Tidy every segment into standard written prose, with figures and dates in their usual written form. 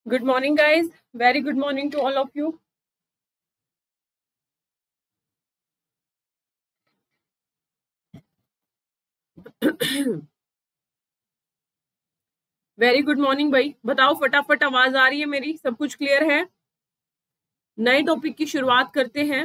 Good morning, guys. Very good morning to all of you. Very good morning भाई। बताओ फटाफट, आवाज आ रही है मेरी? सब कुछ क्लियर है? नए टॉपिक की शुरुआत करते हैं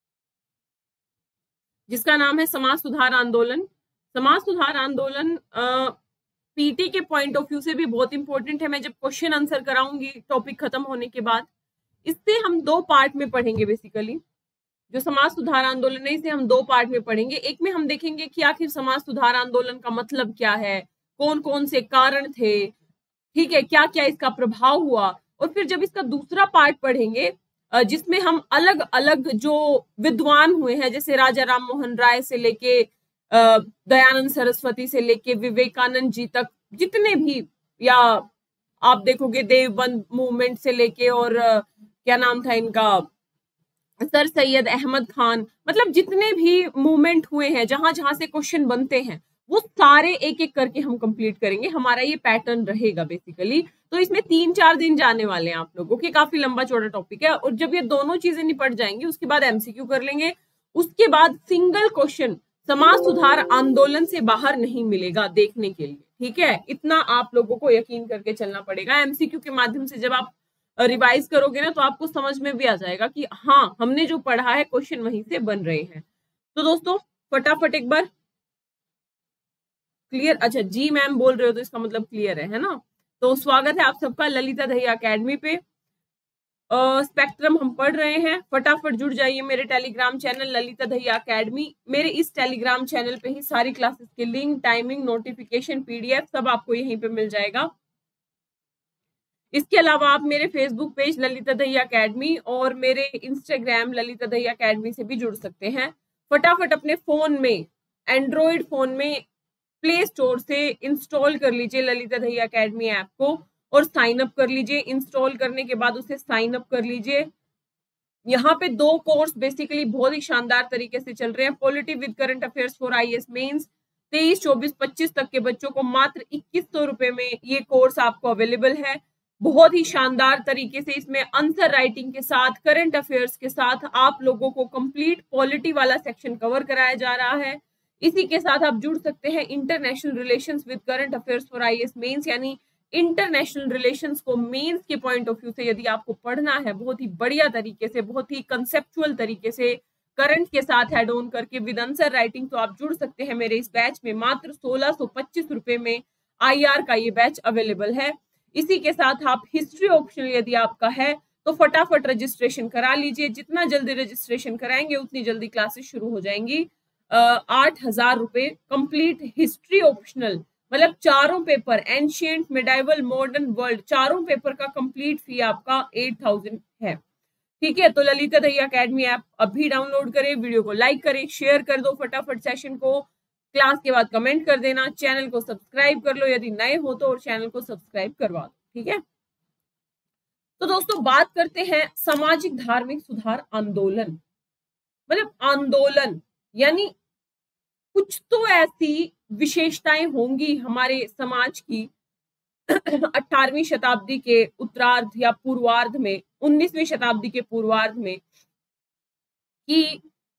जिसका नाम है समाज सुधार आंदोलन। समाज सुधार आंदोलन पीटी के पॉइंट ऑफ व्यू से भी बहुत इंपॉर्टेंट है। मैं जब क्वेश्चन आंसर कराऊंगी टॉपिक खत्म होने के बाद, इससे हम दो पार्ट में पढ़ेंगे। बेसिकली जो समाज सुधार आंदोलन है इसे हम दो पार्ट में पढ़ेंगे। एक में हम देखेंगे कि आखिर समाज सुधार आंदोलन का मतलब क्या है, कौन कौन से कारण थे, ठीक है, क्या क्या इसका प्रभाव हुआ। और फिर जब इसका दूसरा पार्ट पढ़ेंगे जिसमें हम अलग अलग जो विद्वान हुए हैं, जैसे राजा राम मोहन राय से लेके दयानंद सरस्वती से लेके विवेकानंद जी तक, जितने भी, या आप देखोगे देवबंद मूवमेंट से लेके और क्या नाम था इनका, सर सैयद अहमद खान, मतलब जितने भी मूवमेंट हुए हैं, जहां जहां से क्वेश्चन बनते हैं, वो सारे एक एक करके हम कंप्लीट करेंगे। हमारा ये पैटर्न रहेगा बेसिकली। तो इसमें 3-4 दिन जाने वाले हैं आप लोगों के। काफी लंबा चौड़ा टॉपिक है। और जब ये दोनों चीजें निपट जाएंगी उसके बाद एमसीक्यू कर लेंगे। उसके बाद सिंगल क्वेश्चन समाज सुधार आंदोलन से बाहर नहीं मिलेगा देखने के लिए, ठीक है? इतना आप लोगों को यकीन करके चलना पड़ेगा। एमसीक्यू के माध्यम से जब आप रिवाइज करोगे ना तो आपको समझ में भी आ जाएगा कि हाँ, हमने जो पढ़ा है क्वेश्चन वहीं से बन रहे हैं। तो दोस्तों फटाफट एक बार क्लियर। अच्छा जी मैम बोल रहे हो तो इसका मतलब क्लियर है ना? तो स्वागत है आप सबका ललिता दहिया अकेडमी पे। स्पेक्ट्रम हम पढ़ रहे हैं। फटाफट जुड़ जाइए मेरे Telegram channel Lalita Dahiya academy. मेरे इस टेलीग्राम चैनल पे ही सारी क्लासेस के लिंक, टाइमिंग, नोटिफिकेशन, पीडीएफ सब आपको यहीं पे मिल जाएगा। इसके अलावा आप मेरे Facebook page Lalita Dahiya Academy और मेरे इंस्टाग्राम ललिता दहिया अकेडमी से भी जुड़ सकते हैं। फटाफट अपने फोन में, एंड्रॉइड फोन में प्ले स्टोर से इंस्टॉल कर लीजिए ललिता दहिया अकेडमी ऐप को और साइन अप कर लीजिए। इंस्टॉल करने के बाद उसे साइन अप कर लीजिए। यहाँ पे 2 कोर्स बेसिकली बहुत ही शानदार तरीके से चल रहे हैं। Polity with current affairs for IAS mains 23, 24, 25 तक के बच्चों को मात्र 2100 रुपए में ये कोर्स आपको अवेलेबल है। बहुत ही शानदार तरीके से इसमें आंसर राइटिंग के साथ, करंट अफेयर्स के साथ आप लोगों को कंप्लीट पॉलिटी वाला सेक्शन कवर कराया जा रहा है। इसी के साथ आप जुड़ सकते हैं international relations with current affairs for IAS mains, यानी इंटरनेशनल रिलेशंस को मेंस के पॉइंट ऑफ व्यू से यदि आपको पढ़ना है, बहुत ही बढ़िया तरीके से, बहुत ही कंसेप्चुअल तरीके से, करंट के साथ एड ऑन करके विद आंसर राइटिंग, तो आप जुड़ सकते हैं मेरे इस बैच में। मात्र 1625 रुपए में आईआर का ये बैच अवेलेबल है। इसी के साथ आप हिस्ट्री ऑप्शनल यदि आपका है तो फटाफट रजिस्ट्रेशन करा लीजिए। जितना जल्दी रजिस्ट्रेशन कराएंगे उतनी जल्दी क्लासेस शुरू हो जाएंगी। 8000 रुपए कंप्लीट हिस्ट्री ऑप्शनल, मतलब चारों paper, ancient, medieval, modern, world, चारों पेपर का कंप्लीट फी आपका 8000 है, ठीक है? तो ललिता दहिया अकेडमी ऐप अभी डाउनलोड करें, वीडियो को लाइक करें, शेयर कर दो फटाफट सेशन को, क्लास के बाद कमेंट कर देना, चैनल को सब्सक्राइब कर लो यदि नए हो तो, और चैनल को सब्सक्राइब करवा दो, ठीक है? तो दोस्तों बात करते हैं सामाजिक धार्मिक सुधार आंदोलन। मतलब आंदोलन यानी कुछ तो ऐसी विशेषताएं होंगी हमारे समाज की 18वीं शताब्दी के उत्तरार्ध या पूर्वार्ध में, 19वीं शताब्दी के पूर्वार्ध में, कि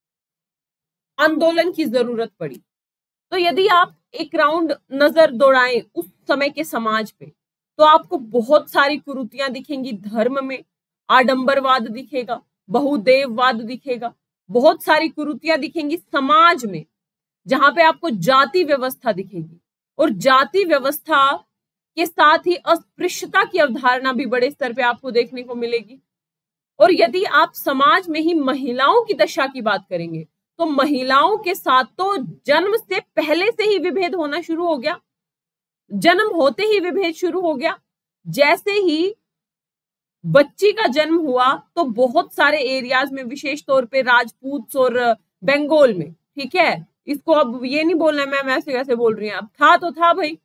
आंदोलन की जरूरत पड़ी। तो यदि आप एक राउंड नजर दौड़ाएं उस समय के समाज पे तो आपको बहुत सारी कुरीतियां दिखेंगी। धर्म में आडंबरवाद दिखेगा, बहुदेववाद दिखेगा, बहुत सारी कुरीतियां दिखेंगी समाज में, जहां पे आपको जाति व्यवस्था दिखेगी। और जाति व्यवस्था के साथ ही अस्पृश्यता की अवधारणा भी बड़े स्तर पे आपको देखने को मिलेगी। और यदि आप समाज में ही महिलाओं की दशा की बात करेंगे तो महिलाओं के साथ तो जन्म से पहले से ही विभेद होना शुरू हो गया। जन्म होते ही विभेद शुरू हो गया। जैसे ही बच्ची का जन्म हुआ तो बहुत सारे एरियाज में, विशेष तौर पे राजपूत और बंगाल में, ठीक है, इसको अब ये नहीं बोलना है मैम ऐसे कैसे बोल रही हैं, अब था तो था भाई,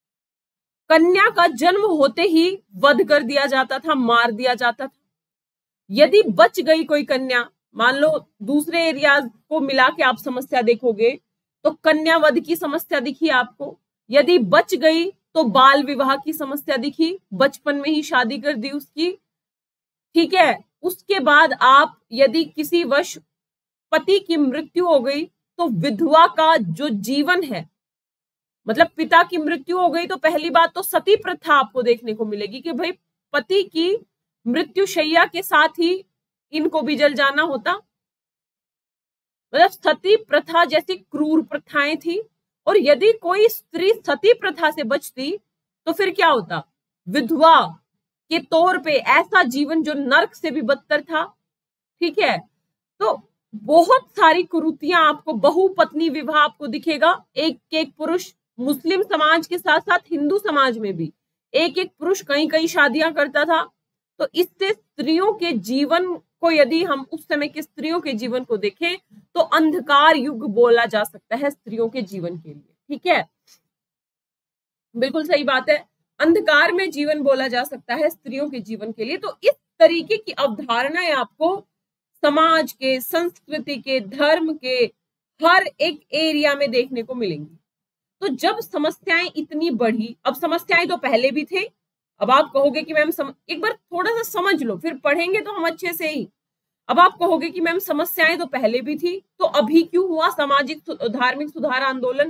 कन्या का जन्म होते ही वध कर दिया जाता था, मार दिया जाता था। यदि बच गई कोई कन्या, मान लो दूसरे एरियाज को मिला के आप समस्या देखोगे तो कन्या वध की समस्या दिखी आपको। यदि बच गई तो बाल विवाह की समस्या दिखी, बचपन में ही शादी कर दी उसकी। ठीक है, उसके बाद आप यदि किसी वश पति की मृत्यु हो गई तो विधवा का जो जीवन है, मतलब पिता की मृत्यु हो गई तो पहली बात तो सती प्रथा आपको देखने को मिलेगी कि भाई पति की मृत्यु शैया के साथ ही इनको भी जल जाना होता। मतलब सती प्रथा जैसी क्रूर प्रथाएं थी, और यदि कोई स्त्री सती प्रथा से बचती तो फिर क्या होता, विधवा के तौर पे ऐसा जीवन जो नर्क से भी बदतर था। ठीक है, तो बहुत सारी कुरीतियां आपको, बहुपत्नी विवाह आपको दिखेगा, एक एक पुरुष, मुस्लिम समाज के साथ साथ हिंदू समाज में भी एक एक पुरुष कई कई शादियां करता था। तो इससे स्त्रियों के जीवन को, यदि हम उस समय के स्त्रियों के जीवन को देखें तो अंधकार युग बोला जा सकता है स्त्रियों के जीवन के लिए। ठीक है, बिल्कुल सही बात है, अंधकार में जीवन बोला जा सकता है स्त्रियों के जीवन के लिए। तो इस तरीके की अवधारणाएं आपको समाज के, संस्कृति के, धर्म के हर एक एरिया में देखने को मिलेंगी। तो जब समस्याएं इतनी बढ़ी, अब समस्याएं तो पहले भी थे, अब आप कहोगे कि मैम एक बार थोड़ा सा समझ लो, फिर पढ़ेंगे तो हम अच्छे से ही। अब आप कहोगे कि मैम समस्याएं तो पहले भी थी, तो अभी क्यों हुआ सामाजिक धार्मिक सुधार आंदोलन?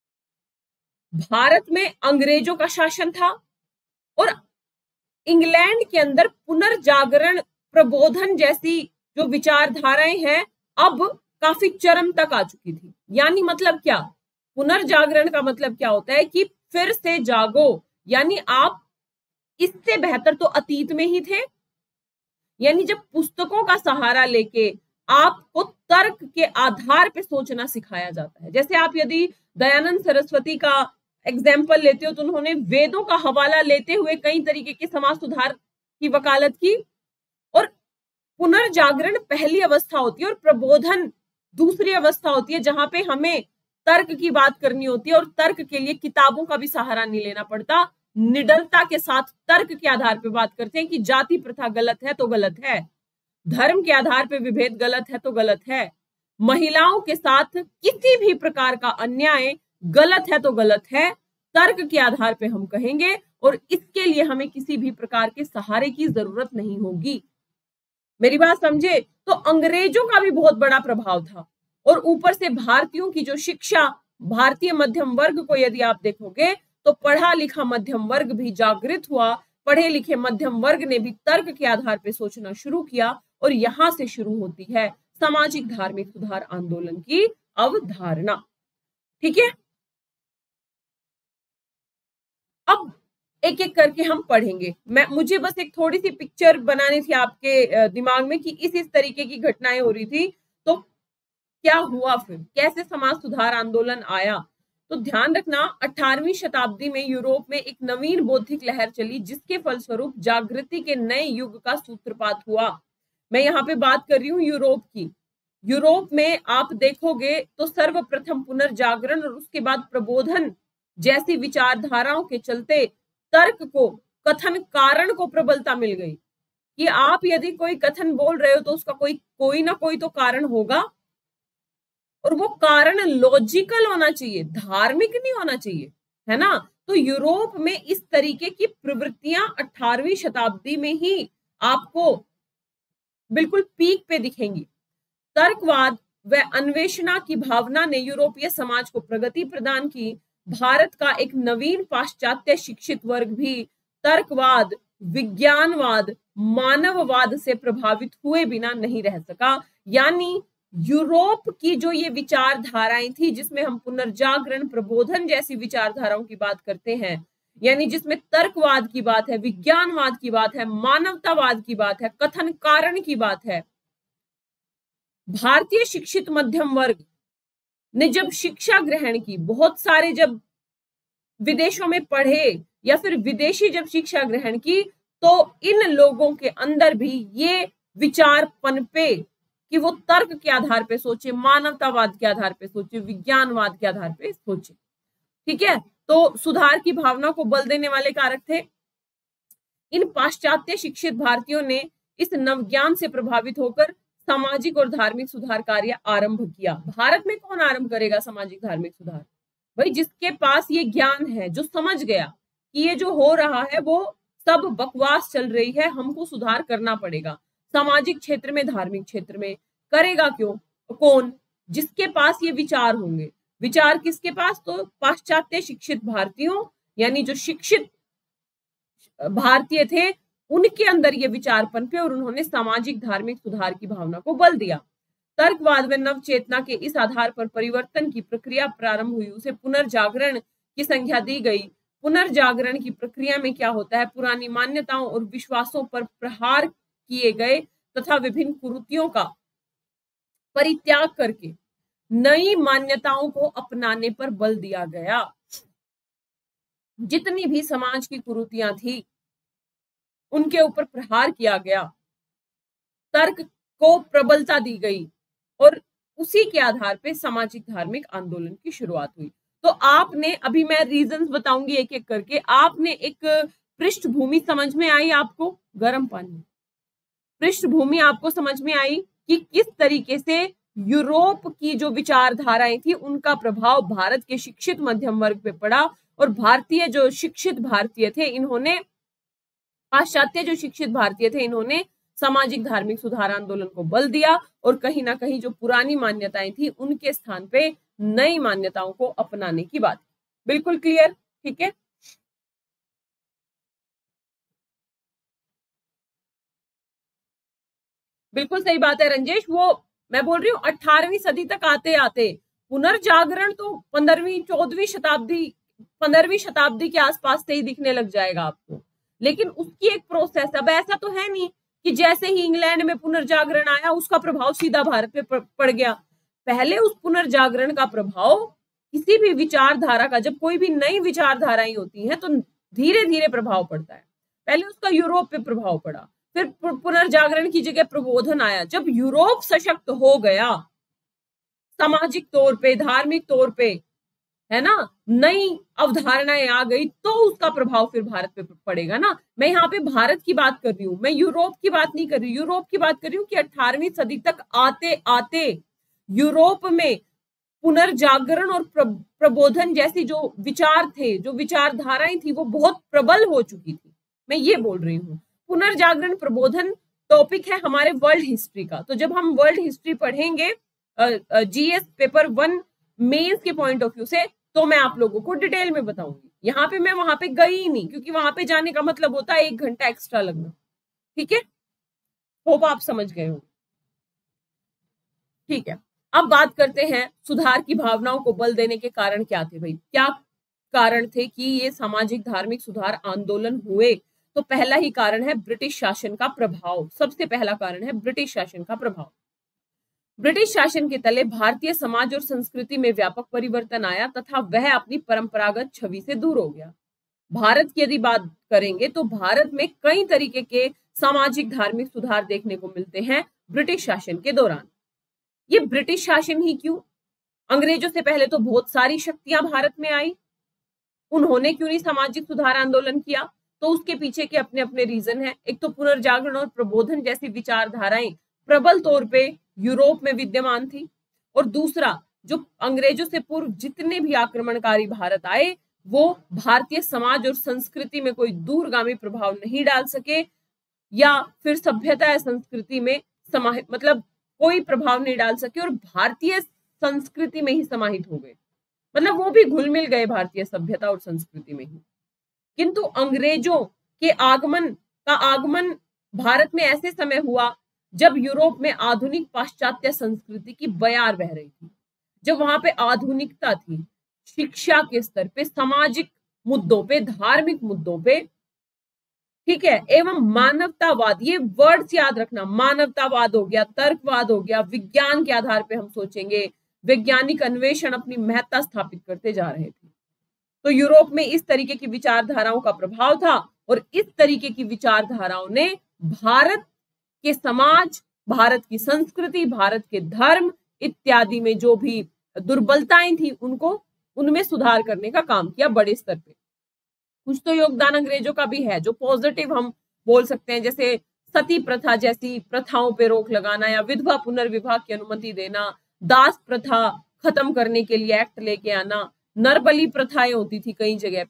भारत में अंग्रेजों का शासन था और इंग्लैंड के अंदर पुनर्जागरण, प्रबोधन जैसी जो विचारधाराएं हैं अब काफी चरम तक आ चुकी थी। यानी मतलब क्या, पुनर्जागरण का मतलब क्या होता है कि फिर से जागो, यानी आप इससे बेहतर तो अतीत में ही थे। यानी जब पुस्तकों का सहारा लेके आपको तर्क के आधार पे सोचना सिखाया जाता है, जैसे आप यदि दयानंद सरस्वती का एग्जाम्पल लेते हो तो उन्होंने वेदों का हवाला लेते हुए कई तरीके के समाज सुधार की वकालत की, और पुनर्जागरण पहली अवस्था होती है और प्रबोधन दूसरी अवस्था होती है, जहां पे हमें तर्क की बात करनी होती है और तर्क के लिए किताबों का भी सहारा नहीं लेना पड़ता। निडरता के साथ तर्क के आधार पे बात करते हैं कि जाति प्रथा गलत है तो गलत है, धर्म के आधार पे विभेद गलत है तो गलत है, महिलाओं के साथ किसी भी प्रकार का अन्याय गलत है तो गलत है, तर्क के आधार पे हम कहेंगे, और इसके लिए हमें किसी भी प्रकार के सहारे की जरूरत नहीं होगी। मेरी बात समझे? तो अंग्रेजों का भी बहुत बड़ा प्रभाव था, और ऊपर से भारतीयों की जो शिक्षा, भारतीय मध्यम वर्ग को यदि आप देखोगे तो पढ़ा लिखा मध्यम वर्ग भी जागृत हुआ, पढ़े लिखे मध्यम वर्ग ने भी तर्क के आधार पर सोचना शुरू किया, और यहां से शुरू होती है सामाजिक धार्मिक सुधार आंदोलन की अवधारणा। ठीक है, अब एक एक करके हम पढ़ेंगे। मुझे बस एक थोड़ी सी पिक्चर बनानी थी आपके दिमाग में कि इस तरीके की घटनाएं हो रही थी तो क्या हुआ, फिर कैसे समाज सुधार आंदोलन आया। तो ध्यान रखना, 18वीं शताब्दी में यूरोप में एक नवीन बौद्धिक लहर चली, जिसके फलस्वरूप जागृति के नए युग का सूत्रपात हुआ। मैं यहाँ पे बात कर रही हूँ यूरोप की। यूरोप में आप देखोगे तो सर्वप्रथम पुनर्जागरण और उसके बाद प्रबोधन जैसी विचारधाराओं के चलते तर्क को, कथन कारण को प्रबलता मिल गई कि आप यदि कोई कथन बोल रहे हो तो उसका कोई ना कोई तो कारण होगा, और वो कारण लॉजिकल होना चाहिए, धार्मिक नहीं होना चाहिए, है ना। तो यूरोप में इस तरीके की प्रवृत्तियां 18वीं शताब्दी में ही आपको बिल्कुल पीक पे दिखेंगी। तर्कवाद व अन्वेषणा की भावना ने यूरोपीय समाज को प्रगति प्रदान की। भारत का एक नवीन पाश्चात्य शिक्षित वर्ग भी तर्कवाद, विज्ञानवाद, मानववाद से प्रभावित हुए बिना नहीं रह सका। यानी यूरोप की जो ये विचारधाराएं थी, जिसमें हम पुनर्जागरण, प्रबोधन जैसी विचारधाराओं की बात करते हैं, यानी जिसमें तर्कवाद की बात है, विज्ञानवाद की बात है, मानवतावाद की बात है, कथन कारण की बात है, भारतीय शिक्षित मध्यम वर्ग ने जब शिक्षा ग्रहण की, बहुत सारे जब विदेशों में पढ़े या फिर विदेशी जब शिक्षा ग्रहण की, तो इन लोगों के अंदर भी ये विचार पनपे कि वो तर्क के आधार पे सोचे, मानवतावाद के आधार पे सोचे, विज्ञानवाद के आधार पे सोचे। ठीक है, तो सुधार की भावना को बल देने वाले कारक थे। इन पाश्चात्य शिक्षित भारतीयों ने इस नवज्ञान से प्रभावित होकर सामाजिक और धार्मिक सुधार कार्य आरंभ किया। भारत में कौन आरंभ करेगा सामाजिक धार्मिक सुधार? भाई जिसके पास ये ज्ञान है, जो समझ गया कि ये जो हो रहा है वो सब बकवास चल रही है, हमको सुधार करना पड़ेगा। सामाजिक क्षेत्र में, धार्मिक क्षेत्र में करेगा क्यों? कौन? जिसके पास ये विचार होंगे। विचार किसके पास? तो पाश्चात्य शिक्षित भारतीयों, यानी जो शिक्षित भारतीय थे उनके अंदर ये विचार पनपे और उन्होंने सामाजिक धार्मिक सुधार की भावना को बल दिया। तर्कवाद में नव चेतना के इस आधार पर परिवर्तन की प्रक्रिया प्रारंभ हुई, उसे पुनर्जागरण की संज्ञा दी गई। पुनर्जागरण की प्रक्रिया में क्या होता है? पुरानी मान्यताओं और विश्वासों पर प्रहार किए गए तथा विभिन्न कुरीतियों का परित्याग करके नई मान्यताओं को अपनाने पर बल दिया गया। जितनी भी समाज की कुरीतियां थी उनके ऊपर प्रहार किया गया, तर्क को प्रबलता दी गई और उसी के आधार पे सामाजिक धार्मिक आंदोलन की शुरुआत हुई। तो आपने, अभी मैं रीजंस बताऊंगी एक एक करके, आपने एक पृष्ठभूमि समझ में आई, आपको गर्म पानी, पृष्ठभूमि आपको समझ में आई कि किस तरीके से यूरोप की जो विचारधाराएं थी उनका प्रभाव भारत के शिक्षित मध्यम वर्ग पे पड़ा और भारतीय जो शिक्षित भारतीय थे इन्होंने, पाश्चात्य जो शिक्षित भारतीय थे इन्होंने सामाजिक धार्मिक सुधार आंदोलन को बल दिया और कहीं ना कहीं जो पुरानी मान्यताएं थी उनके स्थान पे नई मान्यताओं को अपनाने की बात। बिल्कुल क्लियर? ठीक है, बिल्कुल सही बात है रंजेश। वो मैं बोल रही हूँ 18वीं सदी तक आते आते पुनर्जागरण तो 15वीं शताब्दी के आसपास से ही दिखने लग जाएगा आपको, लेकिन उसकी एक प्रोसेस। अब ऐसा तो है नहीं कि जैसे ही इंग्लैंड में पुनर्जागरण आया उसका प्रभाव सीधा भारत पे पड़ गया। पहले उस पुनर्जागरण का प्रभाव किसी भी विचारधारा का, जब कोई भी नई विचारधाराएं होती हैं तो धीरे धीरे प्रभाव पड़ता है। पहले उसका यूरोप पे प्रभाव पड़ा, फिर पुनर्जागरण की जगह प्रबोधन आया। जब यूरोप सशक्त हो गया सामाजिक तौर पे, धार्मिक तौर पे, है ना, नई अवधारणाएं आ गई तो उसका प्रभाव फिर भारत पे पड़ेगा ना। मैं यहाँ पे भारत की बात कर रही हूँ, मैं यूरोप की बात नहीं कर रही। यूरोप की बात कर रही हूँ कि 18वीं सदी तक आते आते यूरोप में पुनर्जागरण और प्रबोधन जैसी जो विचार थे, जो विचारधाराएं थी वो बहुत प्रबल हो चुकी थी। मैं ये बोल रही हूँ पुनर्जागरण प्रबोधन टॉपिक है हमारे वर्ल्ड हिस्ट्री का। तो जब हम वर्ल्ड हिस्ट्री पढ़ेंगे जीएस पेपर 1 मेंस के पॉइंट ऑफ व्यू से, तो मैं आप लोगों को डिटेल में बताऊंगी। यहाँ पे मैं वहां पे गई ही नहीं, क्योंकि वहां पे जाने का मतलब होता है 1 घंटा एक्स्ट्रा लगना। ठीक है, होप आप समझ गए हो। ठीक है, अब बात करते हैं सुधार की भावनाओं को बल देने के कारण क्या थे भाई। क्या कारण थे कि ये सामाजिक धार्मिक सुधार आंदोलन हुए? तो पहला ही कारण है ब्रिटिश शासन का प्रभाव। सबसे पहला कारण है ब्रिटिश शासन का प्रभाव। ब्रिटिश शासन के तले भारतीय समाज और संस्कृति में व्यापक परिवर्तन आया तथा वह अपनी परंपरागत छवि से दूर हो गया। भारत की यदि बात करेंगे तो भारत में कई तरीके के सामाजिक धार्मिक सुधार देखने को मिलते हैं ब्रिटिश शासन के दौरान। ये ब्रिटिश शासन ही क्यों, अंग्रेजों से पहले तो बहुत सारी शक्तियां भारत में आई, उन्होंने क्यों नहीं सामाजिक सुधार आंदोलन किया? तो उसके पीछे के अपने अपने रीजन है। एक तो पुनर्जागरण और प्रबोधन जैसी विचारधाराएं प्रबल तौर पे यूरोप में विद्यमान थी, और दूसरा जो अंग्रेजों से पूर्व जितने भी आक्रमणकारी भारत आए वो भारतीय समाज और संस्कृति में कोई दूरगामी प्रभाव नहीं डाल सके, या फिर सभ्यता या संस्कृति में मतलब कोई प्रभाव नहीं डाल सके और भारतीय संस्कृति में ही समाहित हो गए, मतलब वो भी घुल मिल गए भारतीय सभ्यता और संस्कृति में ही। किंतु अंग्रेजों के आगमन भारत में ऐसे समय हुआ जब यूरोप में आधुनिक पाश्चात्य संस्कृति की बयार बह रही थी, जब वहां पे आधुनिकता थी, शिक्षा के स्तर पे, सामाजिक मुद्दों पे, धार्मिक मुद्दों पे, ठीक है, एवं मानवतावाद। ये वर्ड्स याद रखना, मानवतावाद हो गया, तर्कवाद हो गया, विज्ञान के आधार पे हम सोचेंगे, वैज्ञानिक अन्वेषण अपनी महत्ता स्थापित करते जा रहे थे। तो यूरोप में इस तरीके की विचारधाराओं का प्रभाव था और इस तरीके की विचारधाराओं ने भारत के समाज, भारत की संस्कृति, भारत के धर्म इत्यादि में जो भी दुर्बलताएं थी उनमें सुधार करने का काम किया बड़े स्तर पे। कुछ तो योगदान अंग्रेजों का भी है जो पॉजिटिव हम बोल सकते हैं, जैसे सती प्रथा जैसी प्रथाओं पे रोक लगाना या विधवा पुनर्विवाह की अनुमति देना, दास प्रथा खत्म करने के लिए एक्ट लेके आना, नरबली प्रथाएं होती थी कई जगह पे,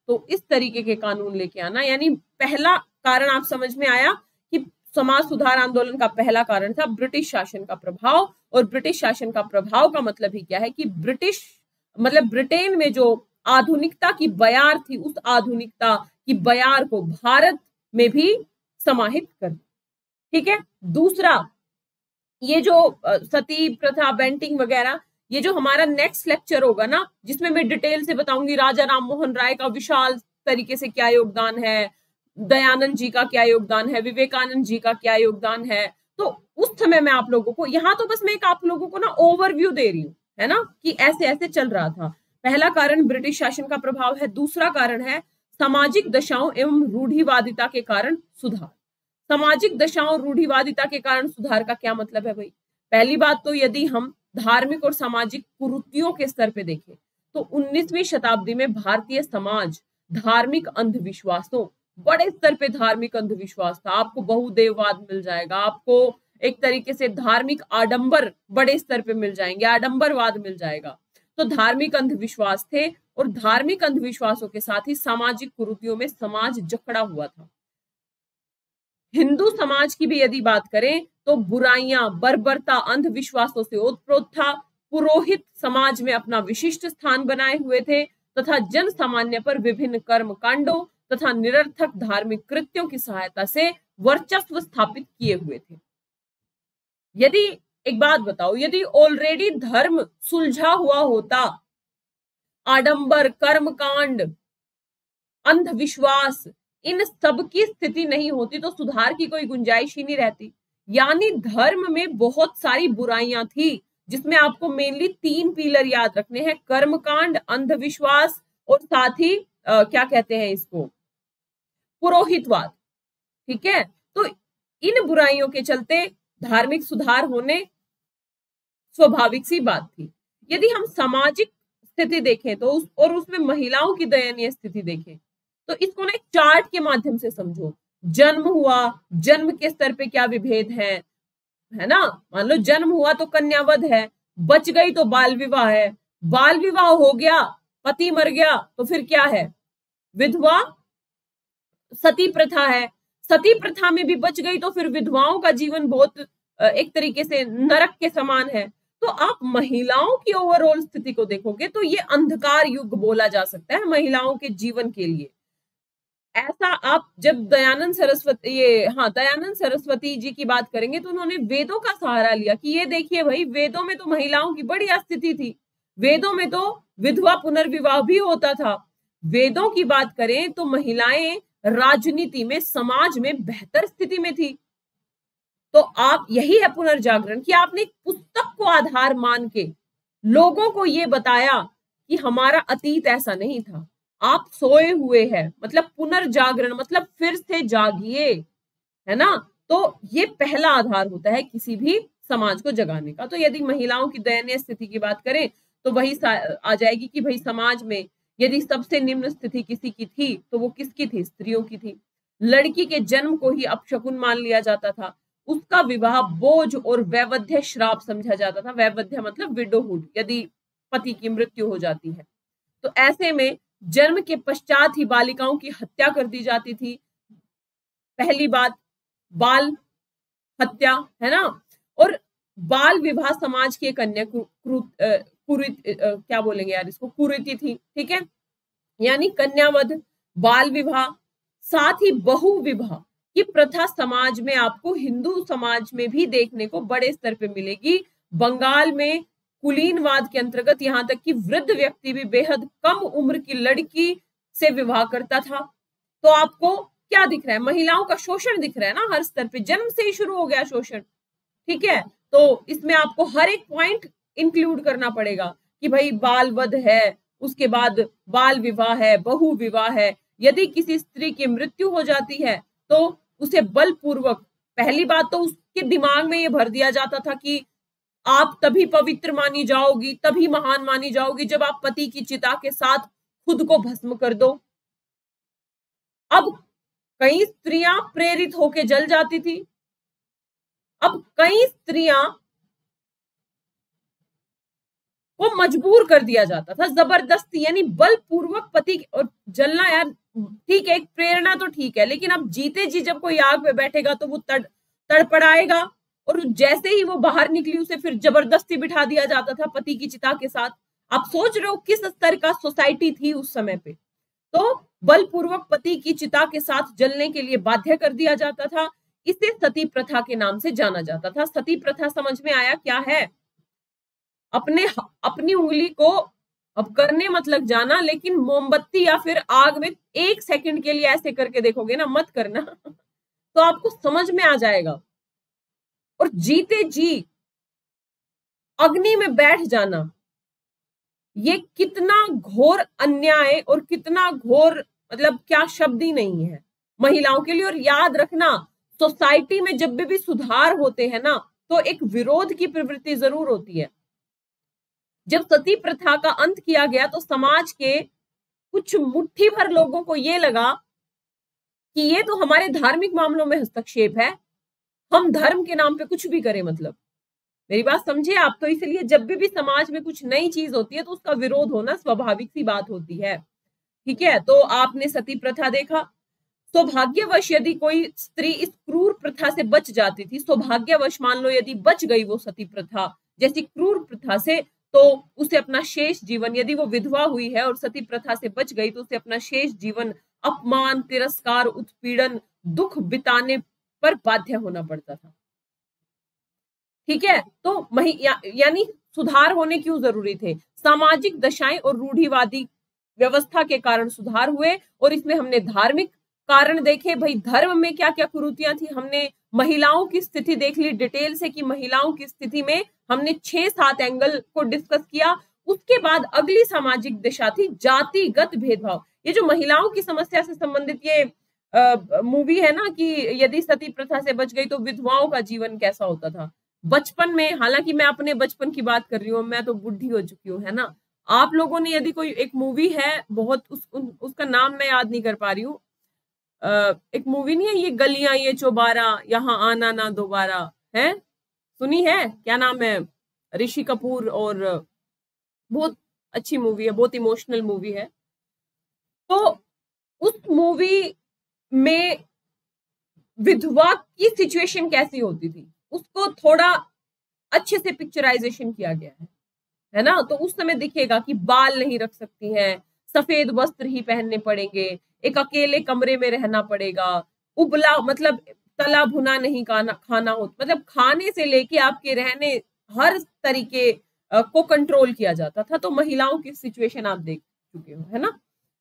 तो इस तरीके के कानून लेके आना। यानी पहला कारण आप समझ में आया कि समाज सुधार आंदोलन का पहला कारण था ब्रिटिश शासन का प्रभाव, और ब्रिटिश शासन का प्रभाव का मतलब ही क्या है कि ब्रिटेन में जो आधुनिकता की बयार थी, उस आधुनिकता की बयार को भारत में भी समाहित कर। ठीक है। दूसरा, ये जो सती प्रथा, बेंटिंग वगैरह, ये जो हमारा नेक्स्ट लेक्चर होगा ना, जिसमें मैं डिटेल से बताऊंगी राजा राम मोहन राय का विशाल तरीके से क्या योगदान है, दयानंद जी का क्या योगदान है, विवेकानंद जी का क्या योगदान है, तो उस समय मैं आप लोगों को यहाँ तो बस मैं एक आप लोगों को ना ओवरव्यू दे रही हूँ, है ना, कि ऐसे ऐसे चल रहा था। पहला कारण ब्रिटिश शासन का प्रभाव है। दूसरा कारण है सामाजिक दशाओं एवं रूढ़िवादिता के कारण सुधार। सामाजिक दशाओं, रूढ़िवादिता के कारण सुधार का क्या मतलब है भाई? पहली बात तो यदि हम धार्मिक और सामाजिक कुरीतियों के स्तर पे देखें तो 19वीं शताब्दी में भारतीय समाज धार्मिक अंधविश्वासों, बड़े स्तर पे धार्मिक अंधविश्वास था। आपको बहुदेववाद मिल जाएगा, आपको एक तरीके से धार्मिक आडंबर बड़े स्तर पे मिल जाएंगे, आडंबरवाद मिल जाएगा। तो धार्मिक अंधविश्वास थे, और धार्मिक अंधविश्वासों के साथ ही सामाजिक कुरीतियों में समाज जकड़ा हुआ था। हिंदू समाज की भी यदि बात करें तो बुराइयां, बर्बरता, अंधविश्वासों से ओतप्रोत था। पुरोहित समाज में अपना विशिष्ट स्थान बनाए हुए थे तथा जन सामान्य पर विभिन्न कर्म कांडों तथा निरर्थक धार्मिक कृत्यों की सहायता से वर्चस्व स्थापित किए हुए थे। यदि एक बात बताओ, यदि ऑलरेडी धर्म सुलझा हुआ होता, आडंबर, कर्मकांड, अंधविश्वास, इन सब की स्थिति नहीं होती तो सुधार की कोई गुंजाइश ही नहीं रहती। यानी धर्म में बहुत सारी बुराइयां थी, जिसमें आपको मेनली 3 पिलर याद रखने हैं, कर्मकांड, अंधविश्वास और साथ ही क्या कहते हैं इसको, पुरोहितवाद। ठीक है। तो इन बुराइयों के चलते धार्मिक सुधार होने स्वाभाविक सी बात थी। यदि हम सामाजिक स्थिति देखें तो उसमें महिलाओं की दयनीय स्थिति देखें तो इसको ना एक चार्ट के माध्यम से समझो। जन्म हुआ, जन्म के स्तर पे क्या विभेद है ना। मान लो जन्म हुआ तो कन्यावध है, बच गई तो बाल विवाह है, बाल विवाह हो गया, पति मर गया तो फिर क्या है, विधवा, सती प्रथा है। सती प्रथा में भी बच गई तो फिर विधवाओं का जीवन बहुत एक तरीके से नरक के समान है। तो आप महिलाओं की ओवरऑल स्थिति को देखोगे तो ये अंधकार युग बोला जा सकता है महिलाओं के जीवन के लिए। ऐसा आप जब दयानंद सरस्वती जी की बात करेंगे तो उन्होंने वेदों का सहारा लिया कि ये देखिए भाई, वेदों में तो महिलाओं की बढ़िया स्थिति थी, वेदों में तो विधवा पुनर्विवाह भी होता था। वेदों की बात करें तो महिलाएं राजनीति में, समाज में बेहतर स्थिति में थी। तो आप, यही है पुनर्जागरण, कि आपने एक पुस्तक को आधार मान के लोगों को ये बताया कि हमारा अतीत ऐसा नहीं था, आप सोए हुए हैं। मतलब पुनर्जागरण मतलब फिर से जागिए, है ना। तो ये पहला आधार होता है किसी भी समाज को जगाने का। तो यदि महिलाओं की दयनीय स्थिति की बात करें तो वही आ जाएगी कि भाई समाज में यदि सबसे निम्न स्थिति किसी की थी तो वो किसकी थी, स्त्रियों की थी। लड़की के जन्म को ही अपशकुन मान लिया जाता था, उसका विवाह बोझ और वैवध्य श्राप समझा जाता था। वैवध्य मतलब विडोहुड, यदि पति की मृत्यु हो जाती है तो ऐसे में जन्म के पश्चात ही बालिकाओं की हत्या कर दी जाती थी। पहली बात बाल हत्या, है ना। और बाल विवाह समाज की एक अन्य क्या बोलेंगे यार इसको, कुरीति थी। ठीक है। यानी कन्यावध, बाल विवाह, साथ ही बहु विवाह की प्रथा समाज में आपको हिंदू समाज में भी देखने को बड़े स्तर पे मिलेगी। बंगाल में कुलीनवाद के अंतर्गत यहाँ तक कि वृद्ध व्यक्ति भी बेहद कम उम्र की लड़की से विवाह करता था। तो आपको क्या दिख रहा है, महिलाओं का शोषण दिख रहा है ना हर स्तर पे, जन्म से ही शुरू हो गया शोषण। ठीक है। तो इसमें आपको हर एक पॉइंट इंक्लूड करना पड़ेगा कि भाई बाल वध है, उसके बाद बाल विवाह है, बहु विवाह है। यदि किसी स्त्री की मृत्यु हो जाती है तो उसे बलपूर्वक, पहली बात तो उसके दिमाग में ये भर दिया जाता था कि आप तभी पवित्र मानी जाओगी, तभी महान मानी जाओगी जब आप पति की चिता के साथ खुद को भस्म कर दो। अब कई स्त्रियां प्रेरित होकर जल जाती थी, अब कई स्त्रियां को मजबूर कर दिया जाता था जबरदस्ती, यानी बलपूर्वक पति। और जलना यार ठीक है, एक प्रेरणा तो ठीक है, लेकिन अब जीते जी जब कोई आग में बैठेगा तो वो तड़पड़ाएगा। और जैसे ही वो बाहर निकली उसे फिर जबरदस्ती बिठा दिया जाता था पति की चिता के साथ। आप सोच रहे हो किस स्तर का सोसाइटी थी उस समय पे। तो बलपूर्वक पति की चिता के साथ जलने के लिए बाध्य कर दिया जाता था। इसे सती प्रथा के नाम से जाना जाता था। सती प्रथा समझ में आया क्या है? अपनी उंगली को अब करने मत लग जाना, लेकिन मोमबत्ती या फिर आग में 1 सेकंड के लिए ऐसे करके देखोगे ना, मत करना तो आपको समझ में आ जाएगा। और जीते जी अग्नि में बैठ जाना, ये कितना घोर अन्याय और कितना घोर, मतलब क्या शब्द ही नहीं है महिलाओं के लिए। और याद रखना, सोसाइटी में जब भी सुधार होते हैं ना, तो एक विरोध की प्रवृत्ति जरूर होती है। जब सती प्रथा का अंत किया गया तो समाज के कुछ मुट्ठी भर लोगों को यह लगा कि ये तो हमारे धार्मिक मामलों में हस्तक्षेप है, हम धर्म के नाम पे कुछ भी करें। मतलब मेरी बात समझिए आप। तो इसलिए जब भी समाज में कुछ नई चीज होती है तो उसका विरोध होना स्वाभाविक सी बात होती है। ठीक है, तो आपने सती प्रथा देखा। सौभाग्यवश यदि कोई स्त्री इस क्रूर प्रथा से बच जाती थी, सौभाग्यवश मान लो यदि बच गई वो सती प्रथा जैसी क्रूर प्रथा से, तो उसे अपना शेष जीवन, यदि वो विधवा हुई है और सती प्रथा से बच गई, तो उसे अपना शेष जीवन अपमान, तिरस्कार, उत्पीड़न, दुख बिताने पर बाध्य होना पड़ता था। ठीक है, तो यानी सुधार होने क्यों जरूरी थे? सामाजिक दशाएं और रूढ़िवादी व्यवस्था के कारण सुधार हुए। और इसमें हमने धार्मिक कारण देखे, भाई धर्म में क्या क्या कुरीतियां थी। हमने महिलाओं की स्थिति देख ली डिटेल से कि महिलाओं की स्थिति में हमने 6-7 एंगल को डिस्कस किया। उसके बाद अगली सामाजिक दिशा थी जातिगत भेदभाव। ये जो महिलाओं की समस्या से संबंधित ये मूवी है ना, कि यदि सती प्रथा से बच गई तो विधवाओं का जीवन कैसा होता था बचपन में। हालांकि मैं अपने बचपन की बात कर रही हूँ, मैं तो बुढ़ी हो चुकी हूँ, है ना। आप लोगों ने यदि कोई एक मूवी है बहुत उसका नाम मैं याद नहीं कर पा रही हूँ, एक मूवी नहीं है ये गलियां ये चौबारा, यहाँ आना ना दोबारा, है सुनी है? क्या नाम है? ऋषि कपूर, और बहुत अच्छी मूवी है, बहुत इमोशनल मूवी है। तो उस मूवी में विधवा की सिचुएशन कैसी होती थी उसको थोड़ा अच्छे से पिक्चराइजेशन किया गया है ना। तो उस समय दिखेगा कि बाल नहीं रख सकती हैं, सफेद वस्त्र ही पहनने पड़ेंगे, एक अकेले कमरे में रहना पड़ेगा, उबला मतलब तला भुना नहीं खाना हो, मतलब खाने से लेके आपके रहने हर तरीके को कंट्रोल किया जाता था। तो महिलाओं की सिचुएशन आप देख चुके हो, है ना।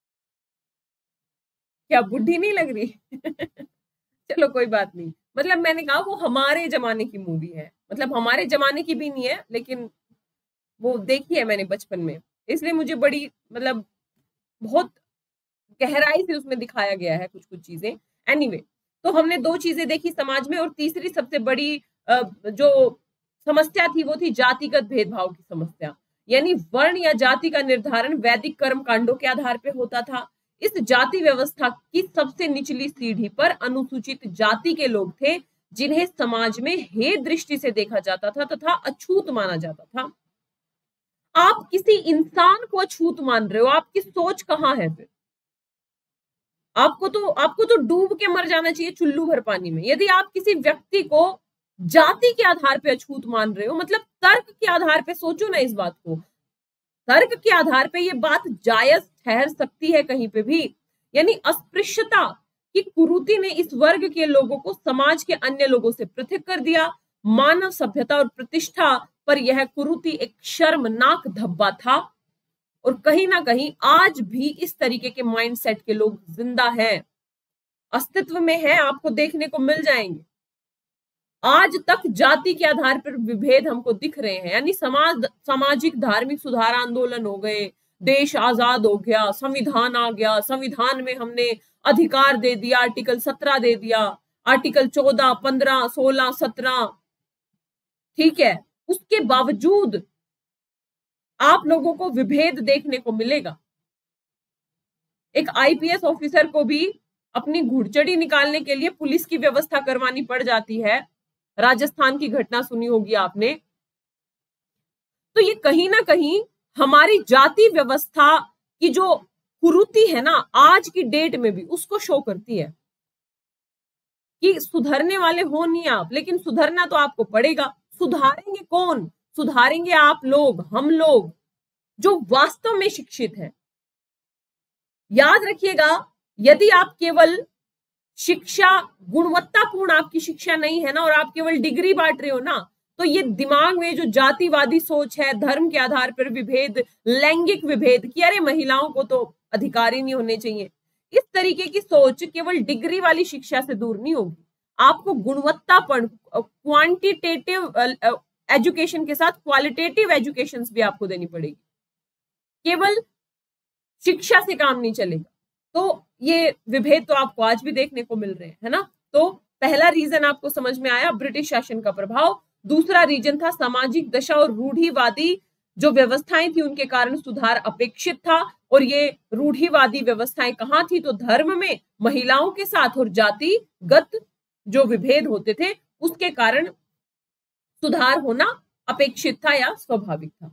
क्या बुढ़ी नहीं लग रही? चलो कोई बात नहीं। मतलब मैंने कहा वो हमारे जमाने की मूवी है, मतलब हमारे जमाने की भी नहीं है, लेकिन वो देखी है मैंने बचपन में, इसलिए मुझे बड़ी मतलब बहुत गहराई से उसमें दिखाया गया है कुछ कुछ चीजें। एनीवे, तो हमने 2 चीजें देखी समाज में, और तीसरी सबसे बड़ी जो समस्या थी वो थी जातिगत भेदभाव की समस्या। यानी वर्ण या जाति का निर्धारण वैदिक कर्म कांडों के आधार पर होता था। इस जाति व्यवस्था की सबसे निचली सीढ़ी पर अनुसूचित जाति के लोग थे, जिन्हें समाज में हे दृष्टि से देखा जाता था तथा अछूत माना जाता था। आप किसी इंसान को अछूत मान रहे हो, आपकी सोच कहां है फिर? आपको तो डूब के मर जाना चाहिए चुल्लू भर पानी में। यदि आप किसी व्यक्ति को जाति के आधार पे अछूत मान रहे हो, मतलब तर्क के आधार पे सोचो ना इस बात को, तर्क के आधार पे ये बात जायज ठहर सकती है कहीं पे भी। यानी अस्पृश्यता की कुरीति ने इस वर्ग के लोगों को समाज के अन्य लोगों से पृथक कर दिया। मानव सभ्यता और प्रतिष्ठा पर यह कुरीति एक शर्मनाक धब्बा था, और कहीं ना कहीं आज भी इस तरीके के माइंडसेट के लोग जिंदा हैं, अस्तित्व में है, आपको देखने को मिल जाएंगे। आज तक जाति के आधार पर विभेद हमको दिख रहे हैं। यानी सामाजिक धार्मिक सुधार आंदोलन हो गए, देश आजाद हो गया, संविधान आ गया, संविधान में हमने अधिकार दे दिया, आर्टिकल 17 दे दिया, आर्टिकल 14, 15, 16, 17, ठीक है। उसके बावजूद आप लोगों को विभेद देखने को मिलेगा। एक आईपीएस ऑफिसर को भी अपनी घुड़चड़ी निकालने के लिए पुलिस की व्यवस्था करवानी पड़ जाती है। राजस्थान की घटना सुनी होगी आपने। तो ये कहीं ना कहीं हमारी जाति व्यवस्था की जो कुरीति है ना आज की डेट में भी उसको शो करती है कि सुधरने वाले हो नहीं आप, लेकिन सुधरना तो आपको पड़ेगा। सुधारेंगे कौन? सुधारेंगे आप लोग, हम लोग जो वास्तव में शिक्षित हैं। याद रखिएगा, यदि आप केवल शिक्षा गुणवत्तापूर्ण आपकी शिक्षा नहीं है ना और आप केवल डिग्री बांट रहे हो ना, तो ये दिमाग में जो जातिवादी सोच है, धर्म के आधार पर विभेद, लैंगिक विभेद कि अरे महिलाओं को तो अधिकार ही नहीं होने चाहिए, इस तरीके की सोच केवल डिग्री वाली शिक्षा से दूर नहीं होगी। आपको गुणवत्तापूर्ण क्वांटिटेटिव एजुकेशन के साथ क्वालिटेटिव एजुकेशन भी आपको देनी पड़ेगी। केवल शिक्षा से काम नहीं चलेगा। तो ये विभेद तो आपको आज भी देखने को मिल रहे हैं, है ना। तो पहला रीजन आपको समझ में आया, ब्रिटिश शासन का प्रभाव। दूसरा रीजन था सामाजिक दशा और रूढ़िवादी जो व्यवस्थाएं थी उनके कारण सुधार अपेक्षित था। और ये रूढ़िवादी व्यवस्थाएं कहाँ थी? तो धर्म में, महिलाओं के साथ और जातिगत जो विभेद होते थे उसके कारण सुधार होना अपेक्षित था या स्वाभाविक था।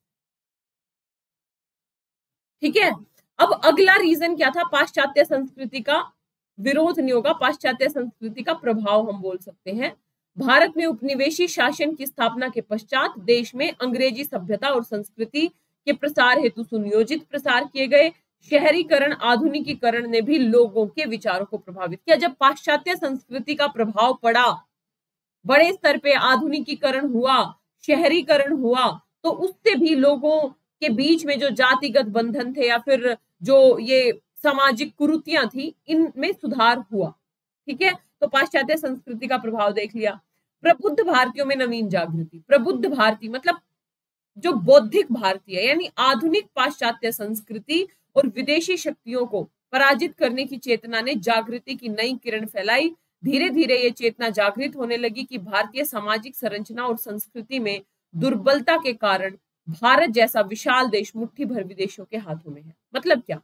ठीक है। अब अगला रीजन क्या था? पाश्चात्य संस्कृति का विरोध नहीं होगा, पाश्चात्य संस्कृति का प्रभाव हम बोल सकते हैं। भारत में उपनिवेशी शासन की स्थापना के पश्चात देश में अंग्रेजी सभ्यता और संस्कृति के प्रसार हेतु सुनियोजित प्रसार किए गए शहरीकरण, आधुनिकीकरण ने भी लोगों के विचारों को प्रभावित किया। जब पाश्चात्य संस्कृति का प्रभाव पड़ा, बड़े स्तर पे आधुनिकीकरण हुआ, शहरीकरण हुआ, तो उससे भी लोगों के बीच में जो जातिगत बंधन थे या फिर जो ये सामाजिक कुरीतियां थी, इनमें सुधार हुआ। ठीक है। तो पाश्चात्य संस्कृति का प्रभाव देख लिया। प्रबुद्ध भारतीयों में नवीन जागृति। प्रबुद्ध भारतीय मतलब जो बौद्धिक भारतीय, यानी आधुनिक पाश्चात्य संस्कृति और विदेशी शक्तियों को पराजित करने की चेतना ने जागृति की नई किरण फैलाई। धीरे धीरे ये चेतना जागृत होने लगी कि भारतीय सामाजिक संरचना और संस्कृति में दुर्बलता के कारण भारत जैसा विशाल देश मुट्ठी भर विदेशों के हाथों में है। मतलब क्या?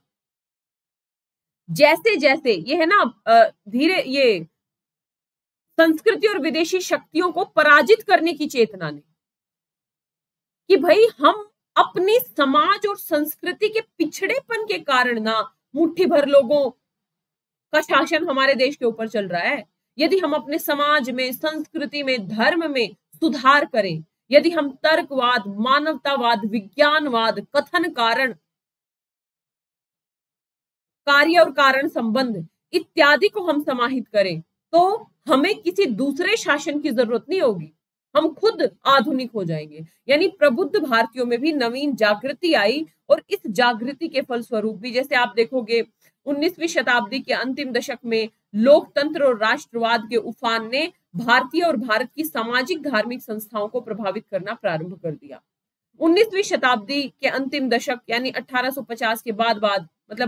जैसे जैसे ये है ना धीरे ये संस्कृति और विदेशी शक्तियों को पराजित करने की चेतना ने कि भाई हम अपने समाज और संस्कृति के पिछड़ेपन के कारण ना मुट्ठी भर लोगों का शासन हमारे देश के ऊपर चल रहा है। यदि हम अपने समाज में, संस्कृति में, धर्म में सुधार करें, यदि हम तर्कवाद, मानवतावाद, विज्ञानवाद, कथन कारण, कार्य और कारण संबंध इत्यादि को हम समाहित करें, तो हमें किसी दूसरे शासन की जरूरत नहीं होगी, हम खुद आधुनिक हो जाएंगे। यानी प्रबुद्ध भारतीयों में भी नवीन जागृति आई और इस जागृति के फलस्वरूप भी, जैसे आप देखोगे 19वीं शताब्दी के अंतिम दशक में लोकतंत्र और राष्ट्रवाद के उफान ने भारतीय और भारत की सामाजिक धार्मिक संस्थाओं को प्रभावित करना प्रारंभ कर दिया। 19वीं शताब्दी के अंतिम दशक यानी 1850 के बाद मतलब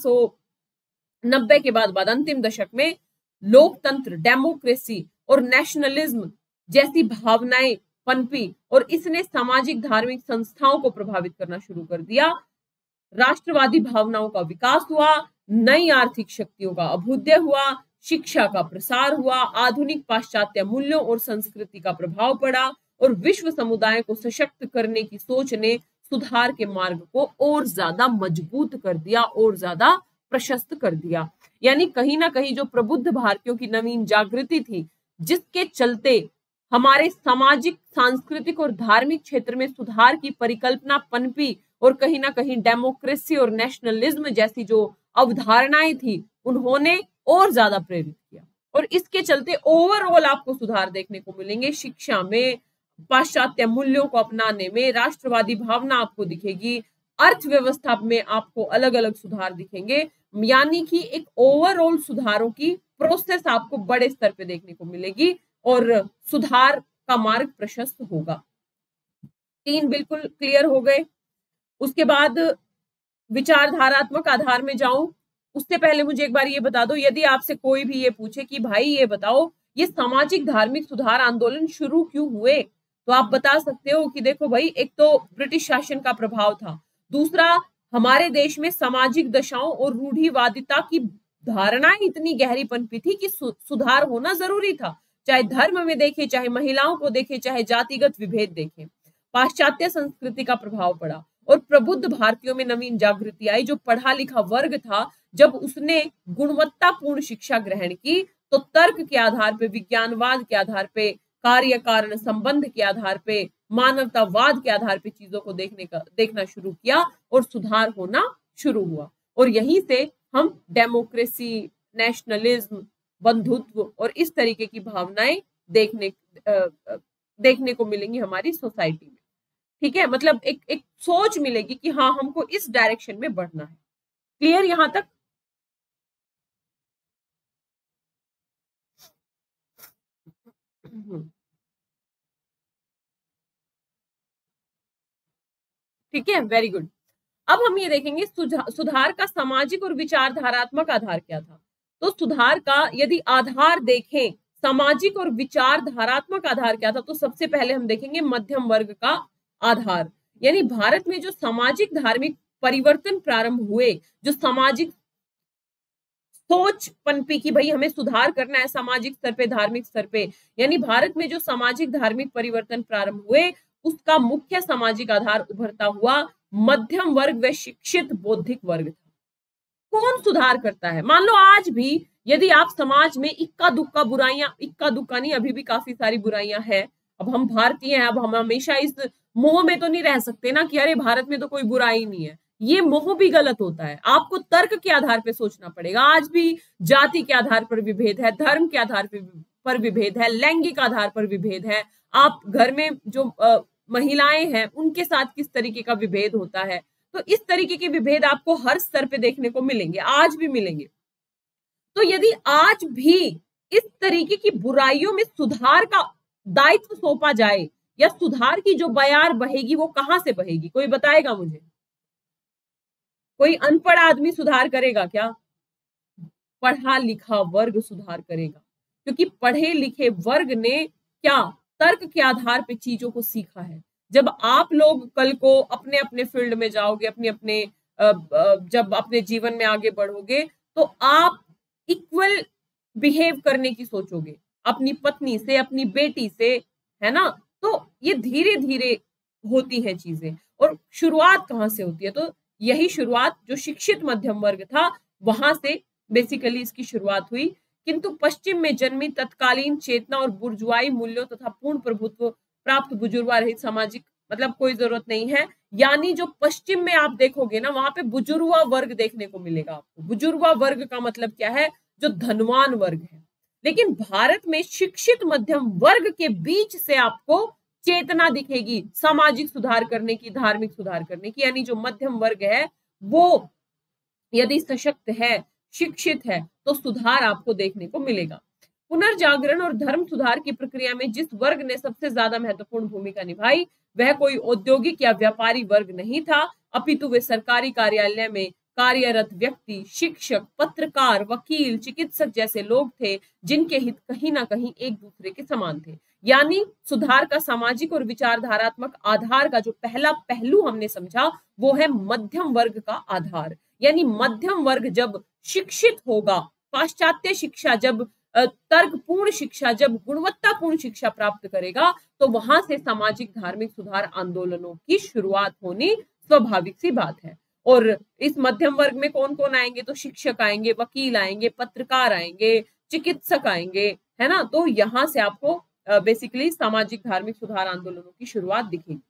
1890 के बाद अंतिम दशक में लोकतंत्र, डेमोक्रेसी और नेशनलिज्म जैसी भावनाएं पनपी और इसने सामाजिक धार्मिक संस्थाओं को प्रभावित करना शुरू कर दिया। राष्ट्रवादी भावनाओं का विकास हुआ, नई आर्थिक शक्तियों का अभ्युदय हुआ, शिक्षा का प्रसार हुआ, आधुनिक पाश्चात्य मूल्यों और संस्कृति का प्रभाव पड़ा और विश्व समुदाय को सशक्त करने की सोच ने सुधार के मार्ग को और ज्यादा मजबूत कर दिया और ज्यादा प्रशस्त कर दिया। यानी कहीं ना कहीं जो प्रबुद्ध भारतीयों की नवीन जागृति थी, जिसके चलते हमारे सामाजिक, सांस्कृतिक और धार्मिक क्षेत्र में सुधार की परिकल्पना पनपी और कहीं ना कहीं डेमोक्रेसी और नेशनलिज्म जैसी जो अवधारणाएं थी उन्होंने और ज्यादा प्रेरित किया। और इसके चलते ओवरऑल आपको सुधार देखने को मिलेंगे शिक्षा में, पाश्चात्य मूल्यों को अपनाने में, राष्ट्रवादी भावना आपको दिखेगी, अर्थव्यवस्था में आपको अलग अलग सुधार दिखेंगे। यानी कि एक ओवरऑल सुधारों की प्रोसेस आपको बड़े स्तर पे देखने को मिलेगी और सुधार का मार्ग प्रशस्त होगा। 3 बिल्कुल क्लियर हो गए। उसके बाद विचारधारात्मक आधार में जाऊं, उससे पहले मुझे एक बार ये बता दो, यदि आपसे कोई भी ये पूछे कि भाई ये बताओ ये सामाजिक धार्मिक सुधार आंदोलन शुरू क्यों हुए, तो आप बता सकते हो कि देखो भाई, एक तो ब्रिटिश शासन का प्रभाव था, दूसरा हमारे देश में सामाजिक दशाओं और रूढ़िवादिता की धारणाएं इतनी गहरी पनपी थी कि सुधार होना जरूरी था, चाहे धर्म में देखें, चाहे महिलाओं को देखें, चाहे जातिगत विभेद देखें। पाश्चात्य संस्कृति का प्रभाव पड़ा और प्रबुद्ध भारतीयों में नवीन जागृति आई। जो पढ़ा लिखा वर्ग था, जब उसने गुणवत्तापूर्ण शिक्षा ग्रहण की तो तर्क के आधार पे, विज्ञानवाद के आधार पे, कार्य कारण संबंध के आधार पे, मानवतावाद के आधार पे चीजों को देखना शुरू किया और सुधार होना शुरू हुआ। और यहीं से हम डेमोक्रेसी, नेशनलिज्म, बंधुत्व और इस तरीके की भावनाएं देखने को मिलेंगी हमारी सोसाइटी में। ठीक है, मतलब एक सोच मिलेगी कि हाँ, हमको इस डायरेक्शन में बढ़ना है। क्लियर यहां तक? ठीक है, वेरी गुड। अब हम ये देखेंगे सुधार का सामाजिक और विचारधारात्मक आधार क्या था। तो सुधार का यदि आधार देखें, सामाजिक और विचारधारात्मक आधार क्या था, तो सबसे पहले हम देखेंगे मध्यम वर्ग का आधार। यानी भारत में जो सामाजिक धार्मिक परिवर्तन प्रारंभ हुए, जो सामाजिक सोच पनपी कि भाई हमें सुधार करना है सामाजिक स्तर पे, धार्मिक स्तर पे, यानी भारत में जो सामाजिक धार्मिक परिवर्तन प्रारंभ हुए उसका मुख्य सामाजिक आधार उभरता हुआ मध्यम वर्ग व शिक्षित बौद्धिक वर्ग था। कौन सुधार करता है? मान लो आज भी यदि आप समाज में इक्का दुक्का बुराइयां, इक्का दुक्का नहीं, अभी भी काफी सारी बुराइयां हैं। अब हम भारतीय हैं, अब हम हमेशा इस मोह में तो नहीं रह सकते ना कि अरे भारत में तो कोई बुराई नहीं है। ये मोह भी गलत होता है। आपको तर्क के आधार पे सोचना पड़ेगा। आज भी जाति के आधार पर विभेद है, धर्म के आधार पर विभेद है, लैंगिक आधार पर विभेद है। आप घर में जो महिलाएं हैं उनके साथ किस तरीके का विभेद होता है, तो इस तरीके के विभेद आपको हर स्तर पे देखने को मिलेंगे, आज भी मिलेंगे। तो यदि आज भी इस तरीके की बुराइयों में सुधार का दायित्व सौंपा जाए, या सुधार की जो बयार बहेगी वो कहां से बहेगी, कोई बताएगा मुझे? कोई अनपढ़ आदमी सुधार करेगा क्या? पढ़ा लिखा वर्ग सुधार करेगा, क्योंकि पढ़े लिखे वर्ग ने क्या तर्क के आधार पे चीजों को सीखा है। जब आप लोग कल को अपने अपने फील्ड में जाओगे, अपने जब अपने जीवन में आगे बढ़ोगे, तो आप इक्वल बिहेव करने की सोचोगे अपनी पत्नी से, अपनी बेटी से, है ना। तो ये धीरे धीरे होती हैं चीजें। और शुरुआत कहाँ से होती है? तो यही शुरुआत जो शिक्षित मध्यम वर्ग था वहां से बेसिकली इसकी शुरुआत हुई। किंतु पश्चिम में जन्मी तत्कालीन चेतना और बुर्जुआई मूल्यों तथा पूर्ण प्रभुत्व प्राप्त बुजुर्गा रहित सामाजिक, मतलब कोई जरूरत नहीं है। यानी जो पश्चिम में आप देखोगे ना, वहां पे बुजुर्गा वर्ग देखने को मिलेगा आपको। बुजुर्गा वर्ग का मतलब क्या है? जो धनवान वर्ग है। लेकिन भारत में शिक्षित मध्यम वर्ग के बीच से आपको चेतना दिखेगी सामाजिक सुधार करने की, धार्मिक सुधार करने की। यानी जो मध्यम वर्ग है वो यदि सशक्त है, शिक्षित है, तो सुधार आपको देखने को मिलेगा। पुनर्जागरण और धर्म सुधार की प्रक्रिया में जिस वर्ग ने सबसे ज्यादा महत्वपूर्ण भूमिका निभाई वह कोई औद्योगिक या व्यापारी वर्ग नहीं था, अपितु वे सरकारी कार्यालय में कार्यरत व्यक्ति, शिक्षक, पत्रकार, वकील, चिकित्सक जैसे लोग थे जिनके हित कहीं ना कहीं एक दूसरे के समान थे। यानी सुधार का सामाजिक और विचारधारात्मक आधार का जो पहला पहलू हमने समझा वो है मध्यम वर्ग का आधार। यानी मध्यम वर्ग जब शिक्षित होगा, पाश्चात्य शिक्षा जब, तर्कपूर्ण शिक्षा जब, गुणवत्तापूर्ण शिक्षा प्राप्त करेगा, तो वहां से सामाजिक धार्मिक सुधार आंदोलनों की शुरुआत होनी स्वाभाविक सी बात है। और इस मध्यम वर्ग में कौन कौन आएंगे? तो शिक्षक आएंगे, वकील आएंगे, पत्रकार आएंगे, चिकित्सक आएंगे, है ना। तो यहां से आपको बेसिकली सामाजिक धार्मिक सुधार आंदोलनों की शुरुआत दिखेगी।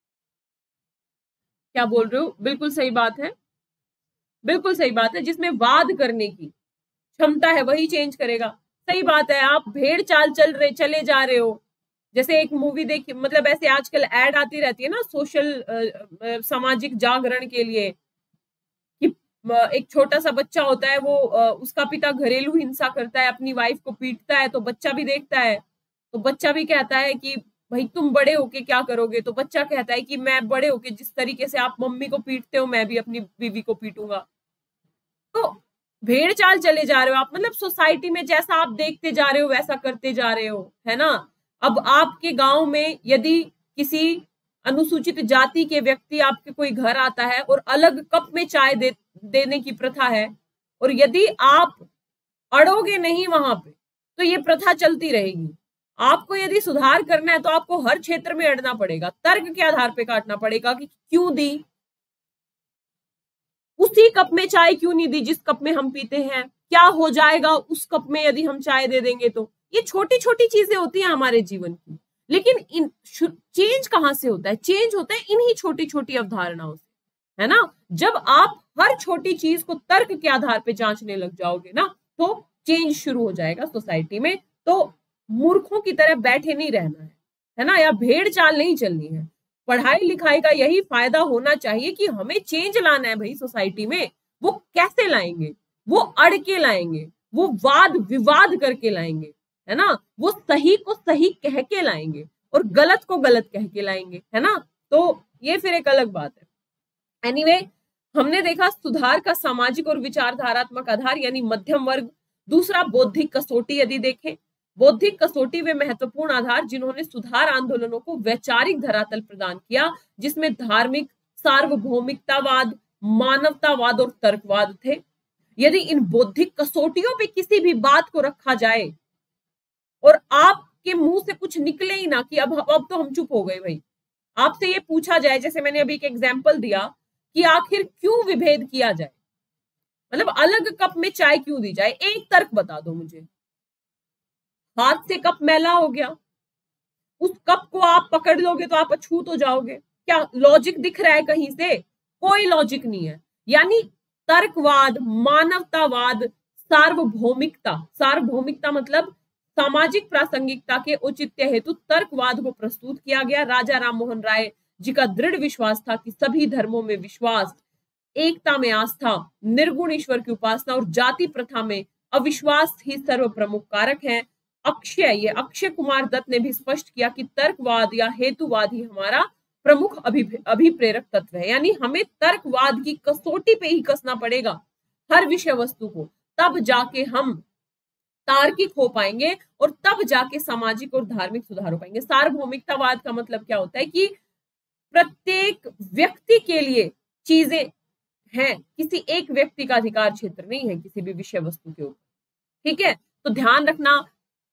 क्या बोल रहे हो? बिल्कुल सही बात है, बिल्कुल सही बात है। जिसमें वाद करने की क्षमता है वही चेंज करेगा। सही बात है। आप भेड़ चाल चले जा रहे हो। जैसे एक मूवी देखिए, मतलब ऐसे आजकल ऐड आती रहती है ना सोशल सामाजिक जागरण के लिए, कि एक छोटा सा बच्चा होता है, वो उसका पिता घरेलू हिंसा करता है, अपनी वाइफ को पीटता है, तो बच्चा भी देखता है, तो बच्चा भी कहता है कि भाई तुम बड़े होके क्या करोगे? तो बच्चा कहता है कि मैं बड़े होके जिस तरीके से आप मम्मी को पीटते हो मैं भी अपनी बीवी को पीटूंगा। तो भेड़ चाल चले जा रहे हो आप, मतलब सोसाइटी में जैसा आप देखते जा रहे हो वैसा करते जा रहे हो, है ना। अब आपके गांव में यदि किसी अनुसूचित जाति के व्यक्ति आपके कोई घर आता है और अलग कप में चाय देने की प्रथा है, और यदि आप अड़ोगे नहीं वहां पे तो ये प्रथा चलती रहेगी। आपको यदि सुधार करना है तो आपको हर क्षेत्र में अड़ना पड़ेगा, तर्क के आधार पे काटना पड़ेगा कि क्यों दी, उसी कप में चाय क्यों नहीं दी जिस कप में हम पीते हैं, क्या हो जाएगा उस कप में यदि हम चाय दे देंगे। तो ये छोटी छोटी चीजें होती हैं हमारे जीवन की, लेकिन चेंज कहां से होता है? चेंज होता है इन्हीं छोटी छोटी अवधारणाओं से, है ना। जब आप हर छोटी चीज को तर्क के आधार पे जांचने लग जाओगे ना, तो चेंज शुरू हो जाएगा सोसाइटी में। तो मूर्खों की तरह बैठे नहीं रहना है ना, या भेड़ चाल नहीं चलनी है। पढ़ाई लिखाई का यही फायदा होना चाहिए कि हमें चेंज लाना है भाई सोसाइटी में। वो कैसे लाएंगे? वो अड़ के लाएंगे, वो वाद विवाद करके लाएंगे, है ना। वो सही को सही कह के लाएंगे और गलत को गलत कह के लाएंगे, है ना। तो ये फिर एक अलग बात है। एनीवे, हमने देखा सुधार का सामाजिक और विचारधारात्मक आधार यानी मध्यम वर्ग। दूसरा, बौद्धिक कसौटी यदि देखें, बौद्धिक कसौटी वे महत्वपूर्ण आधार जिन्होंने सुधार आंदोलनों को वैचारिक धरातल प्रदान किया, जिसमें धार्मिक, सार्वभौमिकतावाद, मानवतावाद और तर्कवाद थे। यदि इन बौद्धिक कसौटियों पे किसी भी बात को रखा जाए और आपके मुंह से कुछ निकले ही ना कि अब तो हम चुप हो गए भाई, आपसे ये पूछा जाए, जैसे मैंने अभी एक एग्जाम्पल दिया कि आखिर क्यों विभेद किया जाए, मतलब अलग कप में चाय क्यों दी जाए, एक तर्क बता दो मुझे। हाथ से कप मैला हो गया, उस कप को आप पकड़ लोगे तो आप अछूत हो जाओगे, क्या लॉजिक दिख रहा है कहीं से? कोई लॉजिक नहीं है। यानी तर्कवाद, मानवतावाद, सार्वभौमिकता, सार्वभौमिकता मतलब सामाजिक प्रासंगिकता के औचित्य हेतु तर्कवाद को प्रस्तुत किया गया। राजा राम मोहन राय जी का दृढ़ विश्वास था कि सभी धर्मों में विश्वास, एकता में आस्था, निर्गुण ईश्वर की उपासना और जाति प्रथा में अविश्वास ही सर्व प्रमुख कारक है। अक्षय कुमार दत्त ने भी स्पष्ट किया कि तर्कवाद या हेतुवाद ही हमारा प्रमुख अभिप्रेरक तत्व है। यानी हमें तर्कवाद की कसौटी पे ही कसना पड़ेगा हर विषय वस्तु को, तब जाके हम तार्किक हो पाएंगे और तब जाके सामाजिक और धार्मिक सुधार हो पाएंगे। सार्वभौमिकतावाद का मतलब क्या होता है कि प्रत्येक व्यक्ति के लिए चीजें हैं, किसी एक व्यक्ति का अधिकार क्षेत्र नहीं है किसी भी विषय वस्तु के ऊपर, ठीक है। तो ध्यान रखना,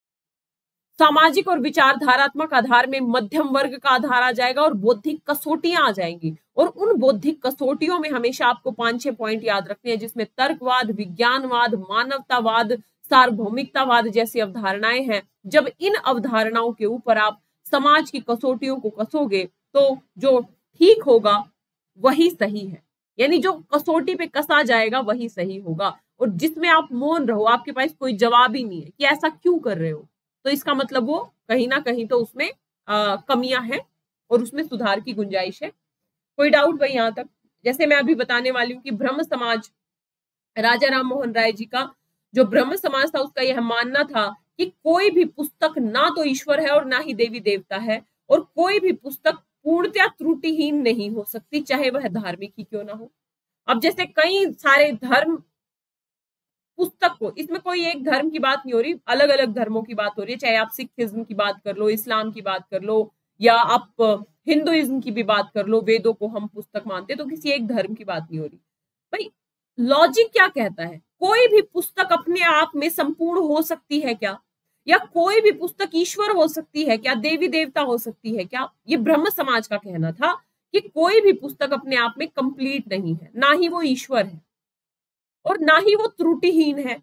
सामाजिक और विचारधारात्मक आधार में मध्यम वर्ग का आधार आ जाएगा और बौद्धिक कसौटियां आ जाएंगी। और उन बौद्धिक कसौटियों में हमेशा आपको 5-6 पॉइंट याद रखने हैं, जिसमें तर्कवाद, विज्ञानवाद, मानवतावाद, सार्वभौमिकतावाद जैसी अवधारणाएं हैं। जब इन अवधारणाओं के ऊपर आप समाज की कसौटियों को कसोगे तो जो ठीक होगा वही सही है, यानी जो कसौटी पे कसा जाएगा वही सही होगा। और जिसमें आप मौन रहो, आपके पास कोई जवाब ही नहीं है कि ऐसा क्यों कर रहे हो, तो इसका मतलब वो कहीं ना कहीं तो उसमें कमियां हैं और उसमें सुधार की गुंजाइश है। कोई डाउट भाई यहाँ तक? जैसे मैं अभी बताने वाली हूँ कि ब्रह्म समाज, राजा राम मोहन राय जी का जो ब्रह्म समाज था, उसका यह मानना था कि कोई भी पुस्तक ना तो ईश्वर है और ना ही देवी देवता है, और कोई भी पुस्तक पूर्णतया त्रुटिहीन नहीं हो सकती, चाहे वह धार्मिक ही क्यों ना हो। अब जैसे कई सारे धर्म पुस्तक को, इसमें कोई एक धर्म की बात नहीं हो रही, अलग अलग धर्मों की बात हो रही है, चाहे आप सिखिज्म की बात कर लो, इस्लाम की बात कर लो, या आप हिंदुइज्म की भी बात कर लो, वेदों को हम पुस्तक मानते, तो किसी एक धर्म की बात नहीं हो रही। भाई लॉजिक क्या कहता है? कोई भी पुस्तक अपने आप में संपूर्ण हो सकती है क्या? या कोई भी पुस्तक ईश्वर हो सकती है क्या? देवी देवता हो सकती है क्या? ये ब्रह्म समाज का कहना था कि कोई भी पुस्तक अपने आप में कंप्लीट नहीं है, ना ही वो ईश्वर है और ना ही वो त्रुटिहीन है।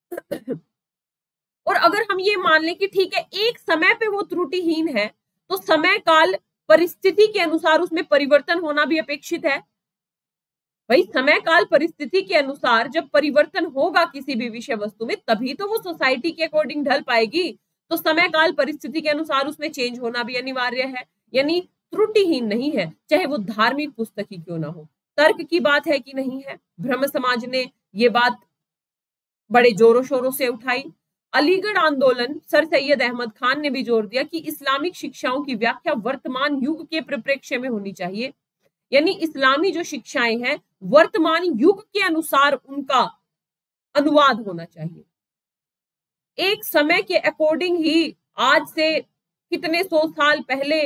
और अगर हम ये मान लें कि ठीक है, एक समय पे वो त्रुटिहीन है, तो समय काल परिस्थिति के अनुसार उसमें परिवर्तन होना भी अपेक्षित है। भाई समय काल परिस्थिति के अनुसार जब परिवर्तन होगा किसी भी विषय वस्तु में, तभी तो वो सोसाइटी के अकॉर्डिंग ढल पाएगी। तो समय काल परिस्थिति के अनुसार उसमें चेंज होना भी अनिवार्य है, यानी त्रुटिहीन नहीं है, चाहे वो धार्मिक पुस्तक ही क्यों ना हो। तर्क की बात है कि नहीं है? ब्रह्म समाज ने ये बात बड़े जोरों शोरों से उठाई। अलीगढ़ आंदोलन, सर सैयद अहमद खान ने भी जोर दिया कि इस्लामिक शिक्षाओं की व्याख्या वर्तमान युग के परिप्रेक्ष्य में होनी चाहिए, यानी इस्लामी जो शिक्षाएं हैं वर्तमान युग के अनुसार उनका अनुवाद होना चाहिए। एक समय के अकॉर्डिंग ही, आज से कितने 100 साल पहले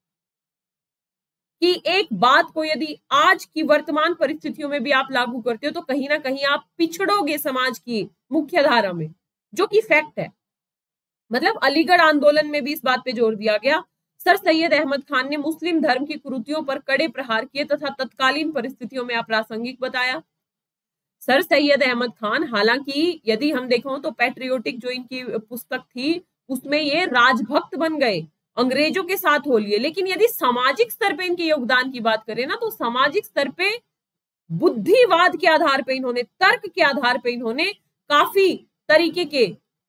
कि एक बात को यदि आज की वर्तमान परिस्थितियों में भी आप लागू करते हो, तो कहीं ना कहीं आप पिछड़ोगे समाज की मुख्य धारा में, जो कि फैक्ट है। मतलब अलीगढ़ आंदोलन में भी इस बात पे जोर दिया गया। सर सैयद अहमद खान ने मुस्लिम धर्म की कुरीतियों पर कड़े प्रहार किए तथा तत्कालीन परिस्थितियों में अप्रासंगिक बताया। सर सैयद अहमद खान, हालांकि यदि हम देखो तो पैट्रियोटिक जो इनकी पुस्तक थी उसमें ये राजभक्त बन गए, अंग्रेजों के साथ हो लिए, लेकिन यदि सामाजिक स्तर पे इनके योगदान की बात करें ना तो सामाजिक स्तर पे बुद्धिवाद के आधार पे इन्होंने, तर्क के आधार पे इन्होंने काफी तरीके के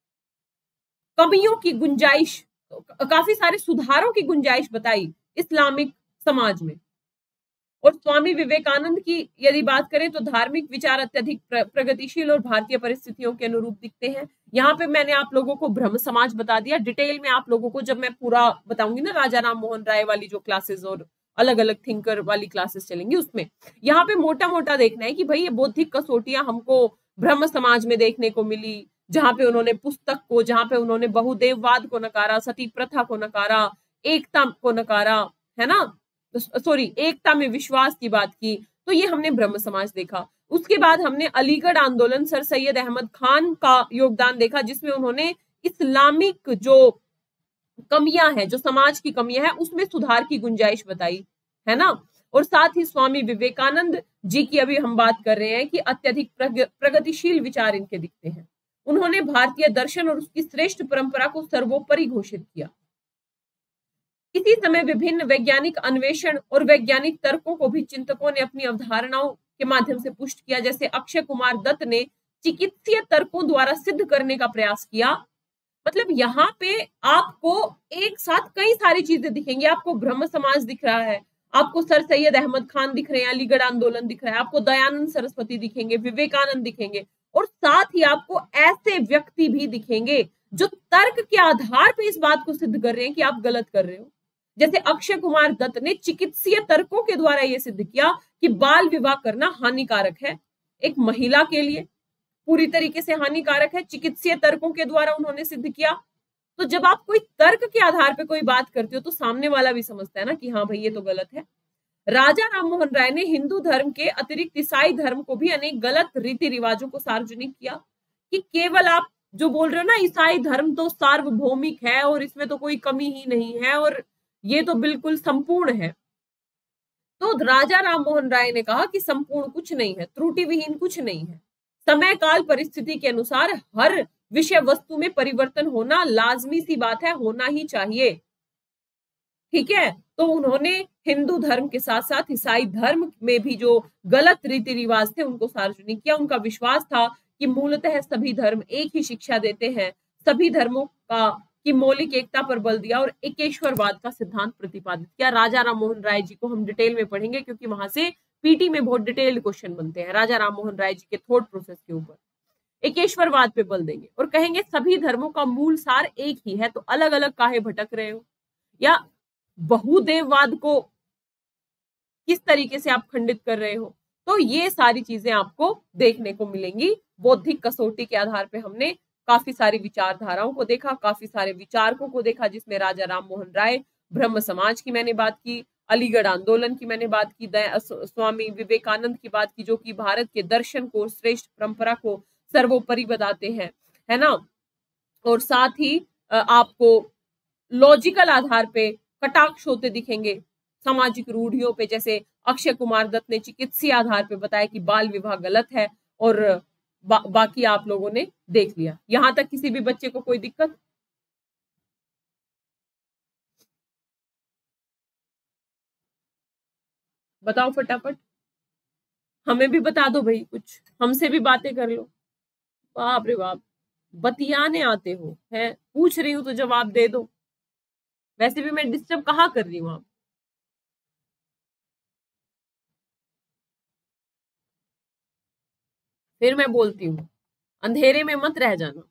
कमियों की गुंजाइश, काफी सारे सुधारों की गुंजाइश बताई इस्लामिक समाज में। और स्वामी विवेकानंद की यदि बात करें तो धार्मिक विचार अत्यधिक प्रगतिशील और भारतीय परिस्थितियों के अनुरूप दिखते हैं। यहाँ पे मैंने आप लोगों को ब्रह्म समाज बता दिया। डिटेल में आप लोगों को जब मैं पूरा बताऊंगी ना राजा राम मोहन राय वाली जो क्लासेस और अलग अलग थिंकर वाली क्लासेस चलेंगी उसमें, यहाँ पे मोटा मोटा देखना है कि भाई ये बौद्धिक कसौटियां हमको ब्रह्म समाज में देखने को मिली, जहां पे उन्होंने पुस्तक को, जहां पे उन्होंने बहुदेववाद को नकारा, सती प्रथा को नकारा, एकता को नकारा, है ना, सॉरी एकता में विश्वास की बात की, तो ये हमने ब्रह्म समाज देखा। उसके बाद हमने अलीगढ़ आंदोलन, सर सैयद अहमद खान का योगदान देखा जिसमें उन्होंने इस्लामिक जो कमियां हैं, जो समाज की कमियां हैं उसमें सुधार की गुंजाइश बताई, है ना। और साथ ही स्वामी विवेकानंद जी की अभी हम बात कर रहे हैं कि अत्यधिक प्रगतिशील विचार इनके दिखते हैं। उन्होंने भारतीय दर्शन और उसकी श्रेष्ठ परंपरा को सर्वोपरि घोषित किया। इसी समय विभिन्न वैज्ञानिक अन्वेषण और वैज्ञानिक तर्कों को भी चिंतकों ने अपनी अवधारणाओं के माध्यम से पुष्ट किया। जैसे अक्षय कुमार दत्त ने चिकित्सीय तर्कों द्वारा सिद्ध करने का प्रयास किया। मतलब यहाँ पे आपको एक साथ कई सारी चीजें दिखेंगी। आपको ब्रह्म समाज दिख रहा है, आपको सर सैयद अहमद खान दिख रहे हैं, अलीगढ़ आंदोलन दिख रहा है, आपको दयानंद सरस्वती दिखेंगे, विवेकानंद दिखेंगे, और साथ ही आपको ऐसे व्यक्ति भी दिखेंगे जो तर्क के आधार पर इस बात को सिद्ध कर रहे हैं कि आप गलत कर रहे हो। जैसे अक्षय कुमार दत्त ने चिकित्सीय तर्कों के द्वारा यह सिद्ध किया कि बाल विवाह करना हानिकारक है, एक महिला के लिए पूरी तरीके से हानिकारक है। चिकित्सीय तर्कों के द्वारा उन्होंने सिद्ध किया। तो जब आप कोई तर्क के आधार पर कोई बात करते हो तो सामने वाला भी समझता है ना कि हाँ भाई ये तो गलत है। राजा राम मोहन राय ने हिंदू धर्म के अतिरिक्त ईसाई धर्म को भी अनेक गलत रीति रिवाजों को सार्वजनिक किया कि केवल आप जो बोल रहे हो ना ईसाई धर्म तो सार्वभौमिक है और इसमें तो कोई कमी ही नहीं है और ये तो बिल्कुल संपूर्ण है। तो राजा राम मोहन राय ने कहा कि संपूर्ण कुछ नहीं है, त्रुटि विहीन कुछ नहीं है। समय काल परिस्थिति के अनुसार हर विषय वस्तु में परिवर्तन होना लाजमी सी बात है, होना ही चाहिए। ठीक है, तो उन्होंने हिंदू धर्म के साथ साथ ईसाई धर्म में भी जो गलत रीति रिवाज थे उनको सार्वजनिक किया। उनका विश्वास था कि मूलतः सभी धर्म एक ही शिक्षा देते हैं, सभी धर्मों की मौलिक एकता पर बल दिया और एकेश्वरवाद का सिद्धांत प्रतिपादित किया। राजा राम मोहन राय जी को हम डिटेल में पढ़ेंगे क्योंकि वहां से पीटी में बहुत डिटेल्ड क्वेश्चन बनते हैं राजा राम मोहन राय जी के थॉट प्रोसेस के ऊपर। एकेश्वरवाद पे बल देंगे और कहेंगे सभी धर्मों का मूल सार एक ही है, तो अलग अलग काहे भटक रहे हो, या बहुदेववाद को किस तरीके से आप खंडित कर रहे हो। तो ये सारी चीजें आपको देखने को मिलेंगी। बौद्धिक कसौटी के आधार पे हमने काफी सारी विचारधाराओं को देखा, काफी सारे विचारकों को देखा, जिसमें राजा राम मोहन राय, ब्रह्म समाज की मैंने बात की, अलीगढ़ आंदोलन की मैंने बात की, स्वामी विवेकानंद की बात की जो कि भारत के दर्शन को, श्रेष्ठ परंपरा को सर्वोपरि बताते हैं, है ना। और साथ ही आपको लॉजिकल आधार पे कटाक्ष होते दिखेंगे सामाजिक रूढ़ियों पे, जैसे अक्षय कुमार दत्त ने चिकित्सीय आधार पे बताया कि बाल विवाह गलत है और बाकी आप लोगों ने देख लिया। यहां तक किसी भी बच्चे को कोई दिक्कत? बताओ फटाफट, हमें भी बता दो भाई, कुछ हमसे भी बातें कर लो। बाप रे बाप, बतियाने आते हो है, पूछ रही हूं तो जवाब दे दो। वैसे भी मैं डिस्टर्ब कहाँ कर रही हूँ आप। फिर मैं बोलती हूँ अंधेरे में मत रह जाना,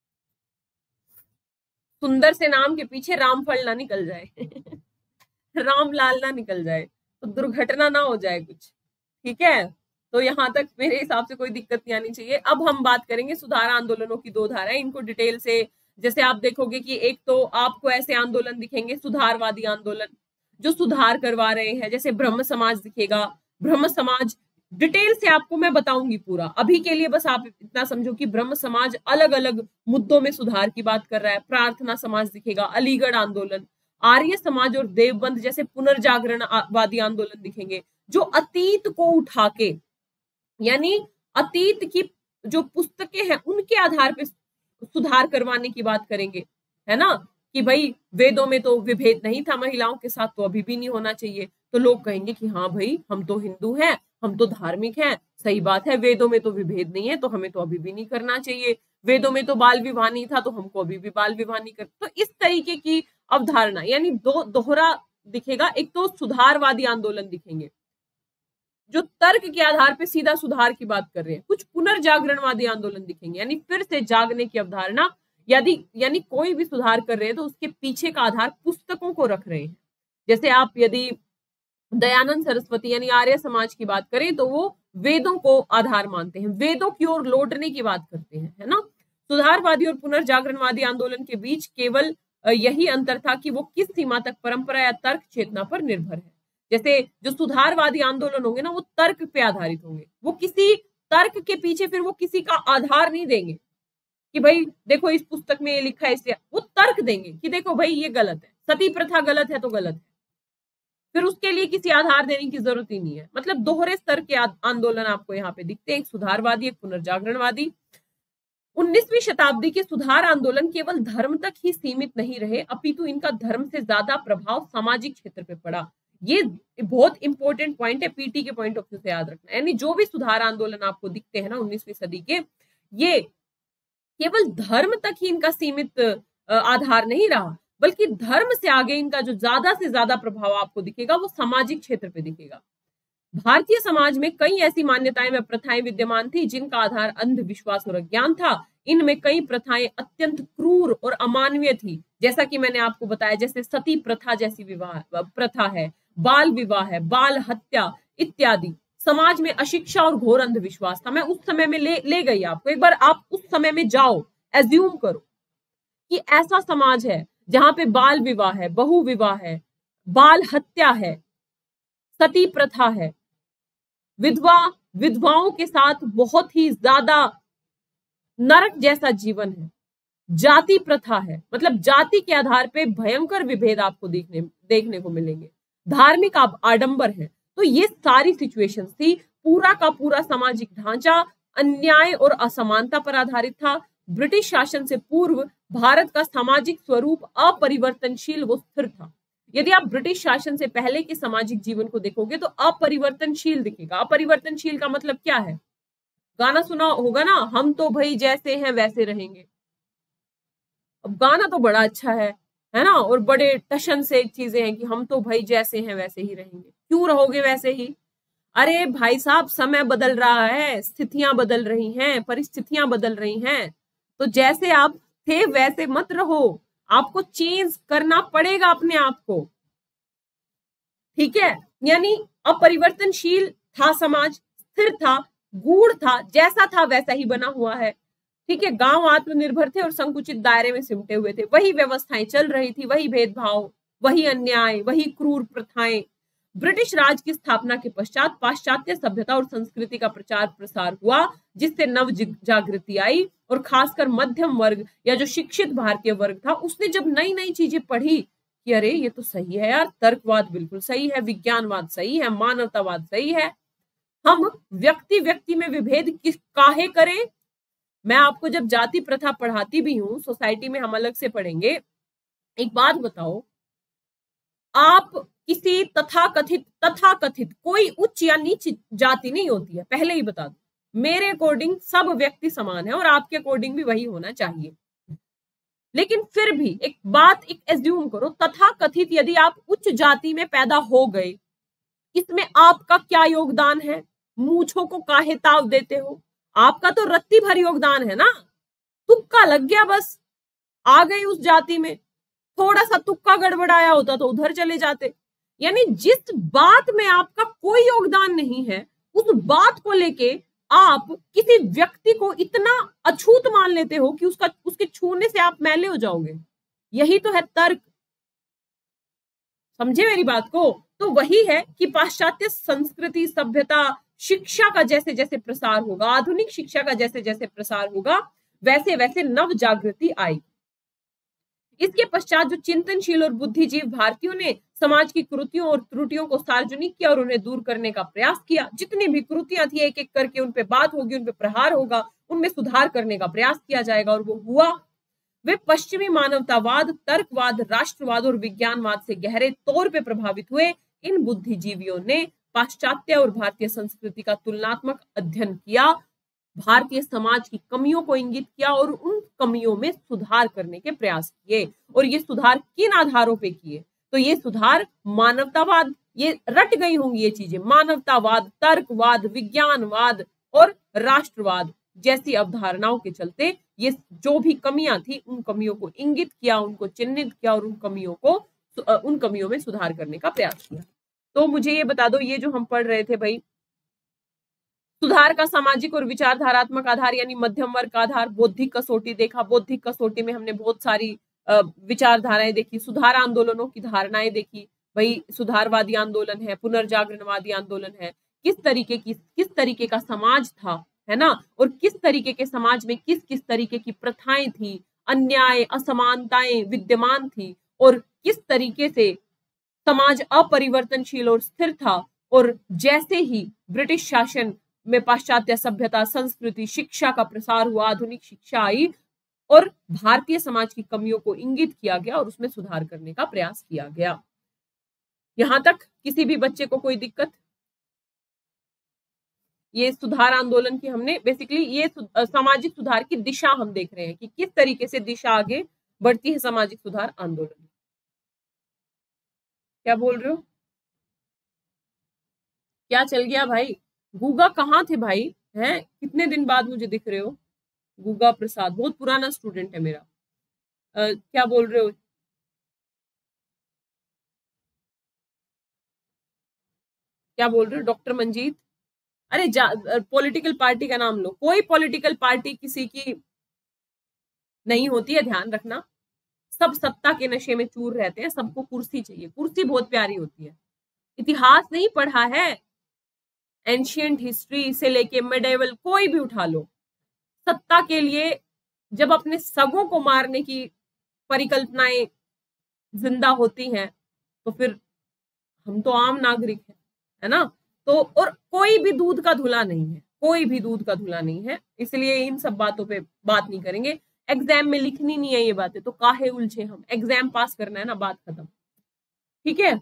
सुंदर से नाम के पीछे रामफल ना निकल जाए राम लाल ना निकल जाए, तो दुर्घटना ना हो जाए कुछ। ठीक है, तो यहाँ तक मेरे हिसाब से कोई दिक्कत नहीं आनी चाहिए। अब हम बात करेंगे सुधार आंदोलनों की दो धाराएं, इनको डिटेल से। जैसे आप देखोगे कि एक तो आपको ऐसे आंदोलन दिखेंगे सुधारवादी आंदोलन जो सुधार करवा रहे हैं, जैसे ब्रह्म समाज दिखेगा। ब्रह्म समाज डिटेल से आपको मैं बताऊंगी पूरा। अभी के लिए बस आप इतना समझो कि ब्रह्म समाज अलग अलग मुद्दों में सुधार की बात कर रहा है। प्रार्थना समाज दिखेगा, अलीगढ़ आंदोलन, आर्य समाज और देवबंद जैसे पुनर्जागरणवादी आंदोलन दिखेंगे, जो अतीत को उठा के, यानी अतीत की जो पुस्तकें हैं उनके आधार पे सुधार करवाने की बात करेंगे, है ना, कि भाई वेदों में तो विभेद नहीं था महिलाओं के साथ, तो अभी भी नहीं होना चाहिए। तो लोग कहेंगे कि हाँ भाई, हम तो हिंदू हैं, हम तो धार्मिक हैं, सही बात है, वेदों में तो विभेद नहीं है, तो हमें तो अभी भी नहीं करना चाहिए। वेदों में तो बाल विवाह नहीं था, तो हमको अभी भी बाल विवाह नहीं कर। तो इस तरीके की अवधारणा, यानी दोहरा दिखेगा। एक तो सुधारवादी आंदोलन दिखेंगे जो तर्क के आधार पे सीधा सुधार की बात कर रहे हैं। कुछ पुनर्जागरणवादी आंदोलन दिखेंगे, यानी फिर से जागने की अवधारणा, यानी कोई भी सुधार कर रहे हैं तो उसके पीछे का आधार पुस्तकों को रख रहे हैं। जैसे आप यदि दयानंद सरस्वती यानी आर्य समाज की बात करें तो वो वेदों को आधार मानते हैं, वेदों की ओर लौटने की बात करते हैं, है ना। सुधारवादी और पुनर्जागरणवादी आंदोलन के बीच केवल यही अंतर था कि वो किस सीमा तक परंपरा या तर्क चेतना पर निर्भर है। जैसे जो सुधारवादी आंदोलन होंगे ना, वो तर्क पे आधारित होंगे, वो किसी तर्क के पीछे फिर वो किसी का आधार नहीं देंगे कि भाई देखो इस पुस्तक में ये लिखा है इसलिए, वो तर्क देंगे कि देखो भाई ये गलत है, सती प्रथा गलत है तो गलत है, फिर उसके लिए किसी आधार देने की जरूरत ही नहीं है। मतलब दोहरे स्तर के आंदोलन आपको यहाँ पे दिखते हैं, एक सुधारवादी, एक पुनर्जागरणवादी। 19वीं शताब्दी के सुधार आंदोलन केवल धर्म तक ही सीमित नहीं रहे, अपितु इनका धर्म से ज्यादा प्रभाव सामाजिक क्षेत्र पे पड़ा। ये बहुत इंपॉर्टेंट पॉइंट है, पीटी के पॉइंट ऑफ व्यू से याद रखना। यानी जो भी सुधार आंदोलन आपको दिखते हैं ना 19वीं सदी के, ये केवल धर्म तक ही इनका सीमित आधार नहीं रहा, बल्कि धर्म से आगे इनका जो ज्यादा से ज्यादा प्रभाव आपको दिखेगा वो सामाजिक क्षेत्र पे दिखेगा। भारतीय समाज में कई ऐसी मान्यताएं व प्रथाएं विद्यमान थी जिनका आधार अंधविश्वास और अज्ञान था। इनमें कई प्रथाएं अत्यंत क्रूर और अमानवीय थी, जैसा कि मैंने आपको बताया, जैसे सती प्रथा जैसी विवाह प्रथा है, बाल विवाह है, बाल हत्या इत्यादि। समाज में अशिक्षा और घोर अंधविश्वास था। मैं उस समय में ले गई आपको, एक बार आप उस समय में जाओ, एज्यूम करो कि ऐसा समाज है जहां पे बाल विवाह है, बहु विवाह है, बाल हत्या है, सती प्रथा है, विधवाओं के साथ बहुत ही ज्यादा नरक जैसा जीवन है, जाति प्रथा है, मतलब जाति के आधार पे भयंकर विभेद आपको देखने को मिलेंगे, धार्मिक आडंबर है। तो ये सारी सिचुएशंस थी। पूरा का पूरा सामाजिक ढांचा अन्याय और असमानता पर आधारित था। ब्रिटिश शासन से पूर्व भारत का सामाजिक स्वरूप अपरिवर्तनशील व स्थिर था। यदि आप ब्रिटिश शासन से पहले के सामाजिक जीवन को देखोगे तो अपरिवर्तनशील दिखेगा। अपरिवर्तनशील का मतलब क्या है? गाना सुना होगा ना, हम तो भाई जैसे हैं वैसे रहेंगे। अब गाना तो बड़ा अच्छा है ना, और बड़े टशन से चीजें हैं कि हम तो भाई जैसे हैं वैसे ही रहेंगे। क्यों रहोगे वैसे ही? अरे भाई साहब, समय बदल रहा है, स्थितियां बदल रही हैं, परिस्थितियां बदल रही हैं, तो जैसे आप थे वैसे मत रहो, आपको चेंज करना पड़ेगा अपने आप को, ठीक है। यानी अपरिवर्तनशील था समाज, स्थिर था, गूढ़ था, जैसा था वैसा ही बना हुआ है, ठीक है। गांव आत्मनिर्भर थे और संकुचित दायरे में सिमटे हुए थे, वही व्यवस्थाएं चल रही थी, वही भेदभाव, वही अन्याय, वही क्रूर प्रथाएं। ब्रिटिश राज की स्थापना के पश्चात पाश्चात्य सभ्यता और संस्कृति का प्रचार प्रसार हुआ, जिससे नव जागृति आई, और खासकर मध्यम वर्ग या जो शिक्षित भारतीय वर्ग था, उसने जब नई नई चीजें पढ़ी कि अरे ये तो सही है यार, तर्कवाद बिल्कुल सही है, विज्ञानवाद सही है, मानवतावाद सही है, हम व्यक्ति में विभेद किस काहे करें। मैं आपको जब जाति प्रथा पढ़ाती भी हूं, सोसाइटी में हम अलग से पढ़ेंगे। एक बात बताओ, आप किसी तथाकथित कोई उच्च या नीच जाति नहीं होती है, पहले ही बता दो। मेरे अकॉर्डिंग सब व्यक्ति समान है और आपके अकॉर्डिंग भी वही होना चाहिए। लेकिन फिर भी एक एज्यूम करो, तथाकथित यदि आप उच्च जाति में पैदा हो गए, इसमें आपका क्या योगदान है? मूंछों को काहे ताव देते हो? आपका तो रत्ती भर योगदान है ना, तुक्का लग गया, बस आ गए उस जाति में, थोड़ा सा तुक्का गड़बड़ाया होता तो उधर चले जाते। यानी जिस बात में आपका कोई योगदान नहीं है, उस बात को लेके आप किसी व्यक्ति को इतना अछूत मान लेते हो कि उसके छूने से आप मैले हो जाओगे। यही तो है तर्क, समझे मेरी बात को? तो वही है कि पाश्चात्य संस्कृति, सभ्यता, शिक्षा का जैसे जैसे प्रसार होगा, आधुनिक शिक्षा का जैसे जैसे प्रसार होगा, वैसे वैसे नव जागृति आएगी। इसके पश्चात जो चिंतनशील और बुद्धिजीवी भारतीयों ने समाज की कुरीतियों और त्रुटियों को सार्वजनिक किया और उन्हें दूर करने का प्रयास किया। जितनी भी कुरीतियां थी एक एक करके उन पे बात होगी, उन पे प्रहार होगा, उनमें सुधार करने का प्रयास किया जाएगा, और वो हुआ। वे पश्चिमी मानवतावाद, तर्कवाद, राष्ट्रवाद और विज्ञानवाद से गहरे तौर पे प्रभावित हुए। इन बुद्धिजीवियों ने पाश्चात्य और भारतीय संस्कृति का तुलनात्मक अध्ययन किया, भारतीय समाज की कमियों को इंगित किया और उन कमियों में सुधार करने के प्रयास किए। और ये सुधार किन आधारों पे किए? तो ये सुधार मानवतावाद, ये रट गई होंगी ये चीजें, मानवतावाद, तर्कवाद, विज्ञानवाद और राष्ट्रवाद जैसी अवधारणाओं के चलते ये जो भी कमियां थी उन कमियों को इंगित किया, उनको चिन्हित किया और उन कमियों में सुधार करने का प्रयास किया। तो मुझे ये बता दो, ये जो हम पढ़ रहे थे भाई, सुधार का सामाजिक और विचारधारात्मक आधार यानी मध्यम वर्ग का आधार, बौद्धिक कसौटी देखा। बौद्धिक कसौटी में हमने बहुत सारी विचारधाराएं देखी, सुधार आंदोलनों की धारणाएं देखी। भाई सुधारवादी आंदोलन है, पुनर्जागरणवादी आंदोलन है, किस तरीके का समाज था, है ना, और किस तरीके के समाज में किस किस तरीके की प्रथाएं थी, अन्याय असमानताएं विद्यमान थी, और किस तरीके से समाज अपरिवर्तनशील और स्थिर था। और जैसे ही ब्रिटिश शासन में पाश्चात्य सभ्यता, संस्कृति, शिक्षा का प्रसार हुआ, आधुनिक शिक्षा आई और भारतीय समाज की कमियों को इंगित किया गया और उसमें सुधार करने का प्रयास किया गया। यहां तक किसी भी बच्चे को कोई दिक्कत? ये सुधार आंदोलन की हमने बेसिकली ये सामाजिक सुधार की दिशा हम देख रहे हैं कि किस तरीके से दिशा आगे बढ़ती है सामाजिक सुधार आंदोलन। क्या बोल रहे हो? क्या चल गया भाई? गूगा कहाँ थे भाई? हैं, कितने दिन बाद मुझे दिख रहे हो? गूगा प्रसाद बहुत पुराना स्टूडेंट है मेरा। क्या बोल रहे हो? क्या बोल रहे हो डॉक्टर मंजीत? अरे पॉलिटिकल पार्टी का नाम लो। कोई पॉलिटिकल पार्टी किसी की नहीं होती है, ध्यान रखना। सब सत्ता के नशे में चूर रहते हैं, सबको कुर्सी चाहिए, कुर्सी बहुत प्यारी होती है। इतिहास नहीं पढ़ा है? एंशियंट हिस्ट्री से लेके मिडेवल कोई भी उठा लो, सत्ता के लिए जब अपने सगों को मारने की परिकल्पनाएं जिंदा होती हैं तो फिर हम तो आम नागरिक हैं, है ना। तो और कोई भी दूध का धुला नहीं है, कोई भी दूध का धुला नहीं है, इसलिए इन सब बातों पे बात नहीं करेंगे। एग्जाम में लिखनी नहीं है ये बातें, तो काहे उलझे हम, एग्जाम पास करना है ना, बात खत्म। ठीक है,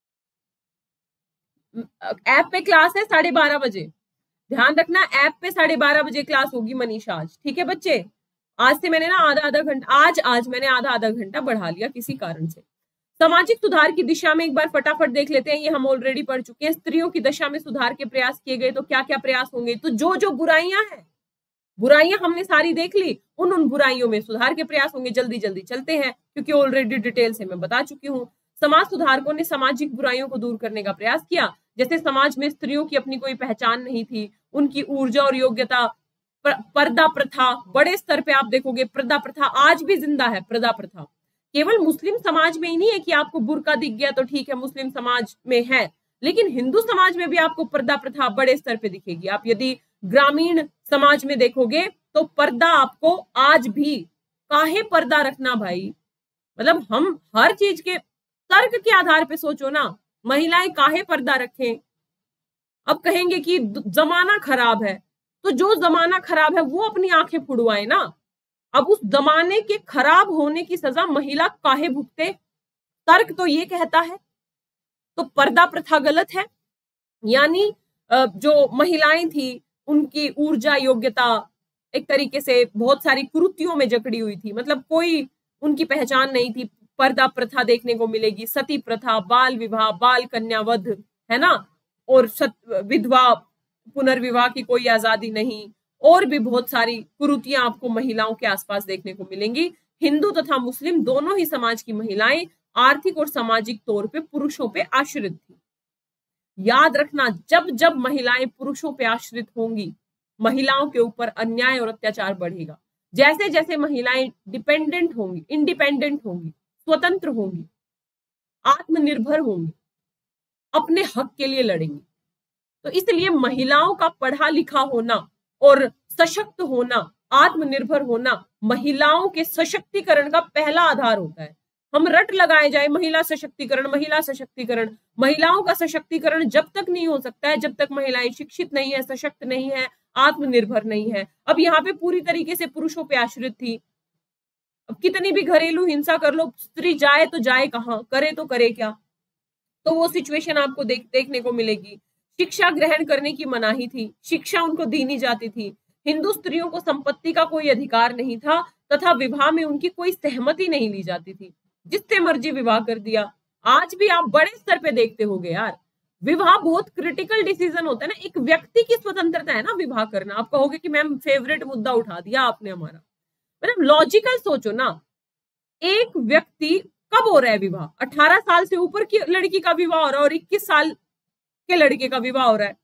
ऐप पे क्लास है 12:30 बजे, ध्यान रखना। ऐप पे 12:30 बजे क्लास होगी मनीषा आज, ठीक है बच्चे। आज से मैंने ना आधा घंटा, आज मैंने आधा घंटा बढ़ा लिया किसी कारण से। सामाजिक सुधार की दिशा में एक बार फटाफट देख लेते हैं, ये हम ऑलरेडी पढ़ चुके हैं। स्त्रियों की दशा में सुधार के प्रयास किए गए, तो क्या क्या प्रयास होंगे? तो जो जो बुराइयां हैं, बुराइयां हमने सारी देख ली, उन बुराइयों में सुधार के प्रयास होंगे। जल्दी जल्दी चलते हैं क्योंकि ऑलरेडी डिटेल से मैं बता चुकी हूँ। समाज सुधारकों ने सामाजिक बुराइयों को दूर करने का प्रयास किया। जैसे समाज में स्त्रियों की अपनी कोई पहचान नहीं थी, उनकी ऊर्जा और योग्यता, पर्दा प्रथा, बड़े स्तर पे आप देखोगे पर्दा प्रथा आज भी जिंदा है। पर्दा प्रथा केवल मुस्लिम समाज में ही नहीं है कि आपको बुर्का दिख गया तो ठीक है, मुस्लिम समाज में है, लेकिन हिंदू समाज में भी आपको पर्दा प्रथा बड़े स्तर पे दिखेगी। आप यदि ग्रामीण समाज में देखोगे तो पर्दा आपको आज भी, काहे पर्दा रखना भाई, मतलब हम हर चीज के तर्क के आधार पे सोचो ना, महिलाएं काहे पर्दा रखें? अब कहेंगे कि जमाना खराब है, तो जो जमाना खराब है वो अपनी आंखें फुड़वाए ना। अब उस जमाने के खराब होने की सजा महिला काहे भुगते? तर्क तो ये कहता है। तो पर्दा प्रथा गलत है, यानी जो महिलाएं थी उनकी ऊर्जा योग्यता एक तरीके से बहुत सारी कुरीतियों में जकड़ी हुई थी, मतलब कोई उनकी पहचान नहीं थी। पर्दा प्रथा देखने को मिलेगी, सती प्रथा, बाल विवाह, बाल कन्यावध, है ना, और विधवा पुनर्विवाह की कोई आजादी नहीं, और भी बहुत सारी कुरीतियां आपको महिलाओं के आसपास देखने को मिलेंगी। हिंदू तथा मुस्लिम दोनों ही समाज की महिलाएं आर्थिक और सामाजिक तौर पे पुरुषों पे आश्रित थी। याद रखना, जब जब महिलाएं पुरुषों पे आश्रित होंगी, महिलाओं के ऊपर अन्याय और अत्याचार बढ़ेगा। जैसे जैसे महिलाएं डिपेंडेंट होंगी, इंडिपेंडेंट होंगी, स्वतंत्र होंगी, आत्मनिर्भर होंगी, अपने हक के लिए लड़ेंगी, तो इसलिए महिलाओं का पढ़ा लिखा होना और सशक्त होना, आत्मनिर्भर होना महिलाओं के सशक्तिकरण का पहला आधार होता है। हम रट लगाए जाए महिला सशक्तिकरण, महिला सशक्तिकरण, महिलाओं का सशक्तिकरण जब तक नहीं हो सकता है जब तक महिलाएं शिक्षित नहीं है, सशक्त नहीं है, आत्मनिर्भर नहीं है। अब यहाँ पे पूरी तरीके से पुरुषों पे आश्रित थी। अब कितनी भी घरेलू हिंसा कर लो, स्त्री जाए तो जाए कहाँ, करे तो करे क्या, तो वो सिचुएशन आपको देखने को मिलेगी। शिक्षा ग्रहण करने की मनाही थी, शिक्षा उनको दी नहीं जाती थी। हिंदू स्त्रियों को संपत्ति का कोई अधिकार नहीं था तथा विवाह में उनकी कोई सहमति नहीं ली जाती थी, जिससे मर्जी विवाह कर दिया। आज भी आप बड़े स्तर पे देखते होंगे यार, विवाह बहुत क्रिटिकल डिसीजन होता है ना, एक व्यक्ति की स्वतंत्रता है ना विवाह करना। आप कहोगे कि मैम फेवरेट मुद्दा उठा दिया आपने हमारा, मतलब लॉजिकल सोचो ना, एक व्यक्ति कब हो रहा है विवाह? 18 साल से ऊपर की लड़की का विवाह हो रहा है और 21 साल के लड़के का विवाह हो रहा है।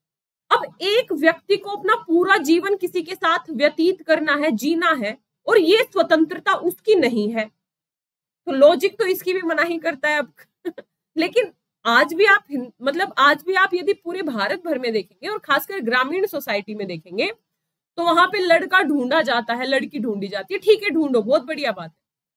अब एक व्यक्ति को अपना पूरा जीवन किसी के साथ व्यतीत करना है, जीना है, और ये स्वतंत्रता उसकी नहीं है, तो लॉजिक तो इसकी भी मनाही करता है अब लेकिन आज भी आप आज भी आप यदि पूरे भारत भर में देखेंगे और खासकर ग्रामीण सोसाइटी में देखेंगे तो वहां पे लड़का ढूंढा जाता है, लड़की ढूंढी जाती है। ठीक है, ढूंढो, बहुत बढ़िया बात है,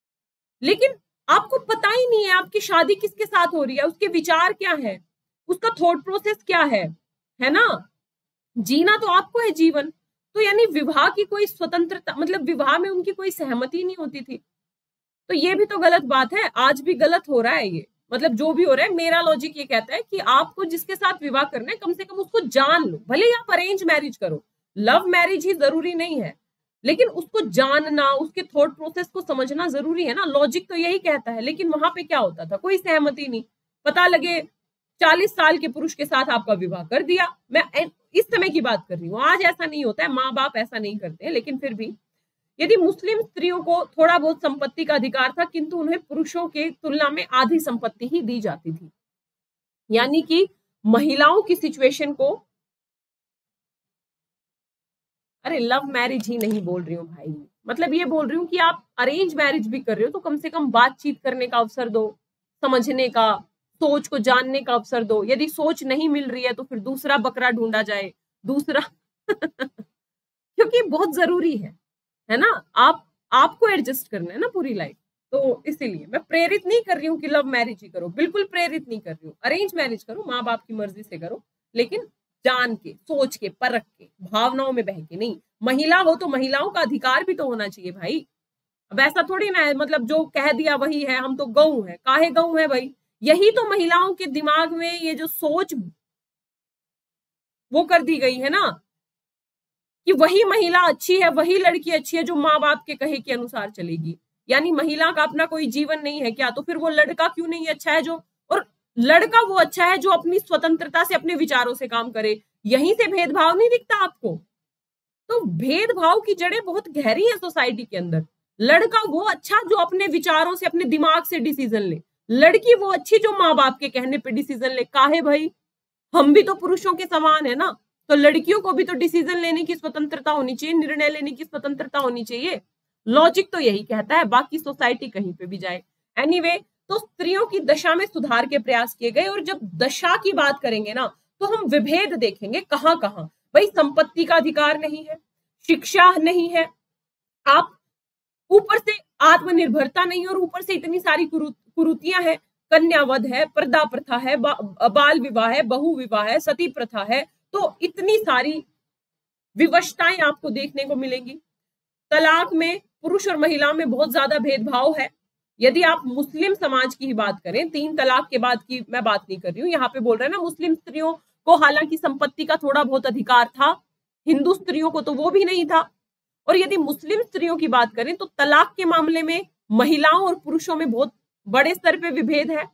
लेकिन आपको पता ही नहीं है आपकी शादी किसके साथ हो रही है, उसके विचार क्या है, उसका थॉट प्रोसेस क्या है ना? जीना तो आपको है जीवन। तो यानी विवाह की कोई स्वतंत्रता, मतलब विवाह में उनकी कोई सहमति नहीं होती थी, तो ये भी तो गलत बात है। आज भी गलत हो रहा है ये, मतलब जो भी हो रहा है, मेरा लॉजिक ये कहता है कि आपको जिसके साथ विवाह करना है कम से कम उसको जान लो। भले ही आप अरेंज मैरिज करो, लव मैरिज ही जरूरी नहीं है, लेकिन उसको जानना, उसके थॉट प्रोसेस को समझना जरूरी है ना। लॉजिक तो यही कहता है, लेकिन वहां पे क्या होता था, कोई सहमति नहीं। पता लगे 40 साल के पुरुष के साथ आपका विवाह कर दिया। मैं इस समय की बात कर रही हूँ, आज ऐसा नहीं होता है, माँ बाप ऐसा नहीं करते हैं, लेकिन फिर भी यदि मुस्लिम स्त्रियों को थोड़ा बहुत संपत्ति का अधिकार था, किंतु उन्हें पुरुषों के तुलना में आधी संपत्ति ही दी जाती थी। यानी कि महिलाओं की सिचुएशन को, अरे लव मैरिज ही नहीं बोल रही हूँ भाई, मतलब ये बोल रही हूँ कि आप अरेंज मैरिज भी कर रहे हो तो कम से कम बातचीत करने का अवसर दो, समझने का, सोच को जानने का अवसर दो। यदि सोच नहीं मिल रही है तो फिर दूसरा बकरा ढूंढा जाए, दूसरा क्योंकि बहुत जरूरी है ना, आपको एडजस्ट करना है ना पूरी लाइफ। तो इसीलिए मैं प्रेरित नहीं कर रही हूँ कि लव मैरिज ही करो, बिल्कुल प्रेरित नहीं कर रही हूँ। अरेंज मैरिज करो, माँ बाप की मर्जी से करो, लेकिन जान के, सोच के, परख के, भावनाओं में बह के नहीं। महिला हो तो महिलाओं का अधिकार भी तो होना चाहिए भाई। अब ऐसा थोड़ी ना है, मतलब जो कह दिया वही है, हम तो गऊ हैं। काहे गऊ है भाई? यही तो महिलाओं के दिमाग में ये जो सोच वो कर दी गई है ना, कि वही महिला अच्छी है, वही लड़की अच्छी है जो माँ बाप के कहे के अनुसार चलेगी। यानी महिला का अपना कोई जीवन नहीं है क्या? तो फिर वो लड़का क्यों नहीं अच्छा है जो, और लड़का वो अच्छा है जो अपनी स्वतंत्रता से, अपने विचारों से काम करे। यहीं से भेदभाव नहीं दिखता आपको? तो भेदभाव की जड़ें बहुत गहरी हैं सोसाइटी के अंदर। लड़का वो अच्छा जो अपने विचारों से, अपने दिमाग से डिसीजन ले, लड़की वो अच्छी जो माँ बाप के कहने पे डिसीजन ले। काहे भाई? हम भी तो पुरुषों के समान है ना, तो लड़कियों को भी तो डिसीजन लेने की स्वतंत्रता होनी चाहिए, निर्णय लेने की स्वतंत्रता होनी चाहिए। लॉजिक तो यही कहता है, बाकी सोसाइटी कहीं पे भी जाए। एनीवे, तो स्त्रियों की दशा में सुधार के प्रयास किए गए। और जब दशा की बात करेंगे ना तो हम विभेद देखेंगे कहां कहां। भाई संपत्ति का अधिकार नहीं है, शिक्षा नहीं है, आप ऊपर से आत्मनिर्भरता नहीं, और ऊपर से इतनी सारी कुरीतियां हैं, कन्यावध है, पर्दा प्रथा है, बाल विवाह है, बहु विवाह है, सती प्रथा है, तो इतनी सारी विवशताएं आपको देखने को मिलेंगी। तलाक में पुरुष और महिला में बहुत ज्यादा भेदभाव है। यदि आप मुस्लिम समाज की ही बात करें, 3 तलाक के बाद की मैं बात नहीं कर रही हूँ, यहाँ पे बोल रहे हैं ना मुस्लिम स्त्रियों को हालांकि संपत्ति का थोड़ा बहुत अधिकार था, हिंदू स्त्रियों को तो वो भी नहीं था। और यदि मुस्लिम स्त्रियों की बात करें तो तलाक के मामले में महिलाओं और पुरुषों में बहुत बड़े स्तर पे विभेद है।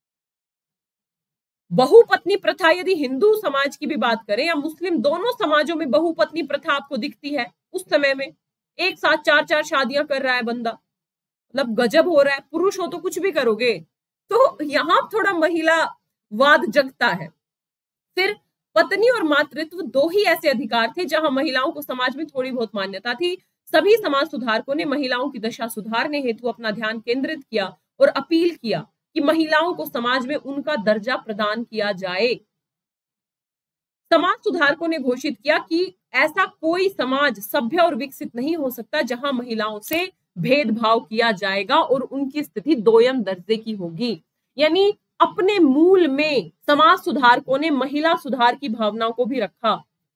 बहुपत्नी प्रथा, यदि हिंदू समाज की भी बात करें या मुस्लिम, दोनों समाजों में बहुपत्नी प्रथा आपको दिखती है। उस समय में एक साथ 4-4 शादियां कर रहा है बंदा, मतलब गजब हो रहा है। पुरुष हो तो कुछ भी करोगे, तो यहाँ थोड़ा महिला वाद जगता है। फिर पत्नी और मातृत्व 2 ही ऐसे अधिकार थे जहां महिलाओं को समाज में थोड़ी बहुत मान्यता थी। सभी समाज सुधारकों ने महिलाओं की दशा सुधारने हेतु अपना ध्यान केंद्रित किया और अपील किया कि महिलाओं को समाज में उनका दर्जा प्रदान किया जाए। समाज सुधारकों ने घोषित किया कि ऐसा कोई समाज सभ्य और विकसित नहीं हो सकता जहां महिलाओं से भेदभाव किया जाएगा और उनकी स्थिति दोयम दर्जे की होगी। यानी अपने मूल में समाज सुधारकों ने महिला सुधार की भावनाओं को भी रखा।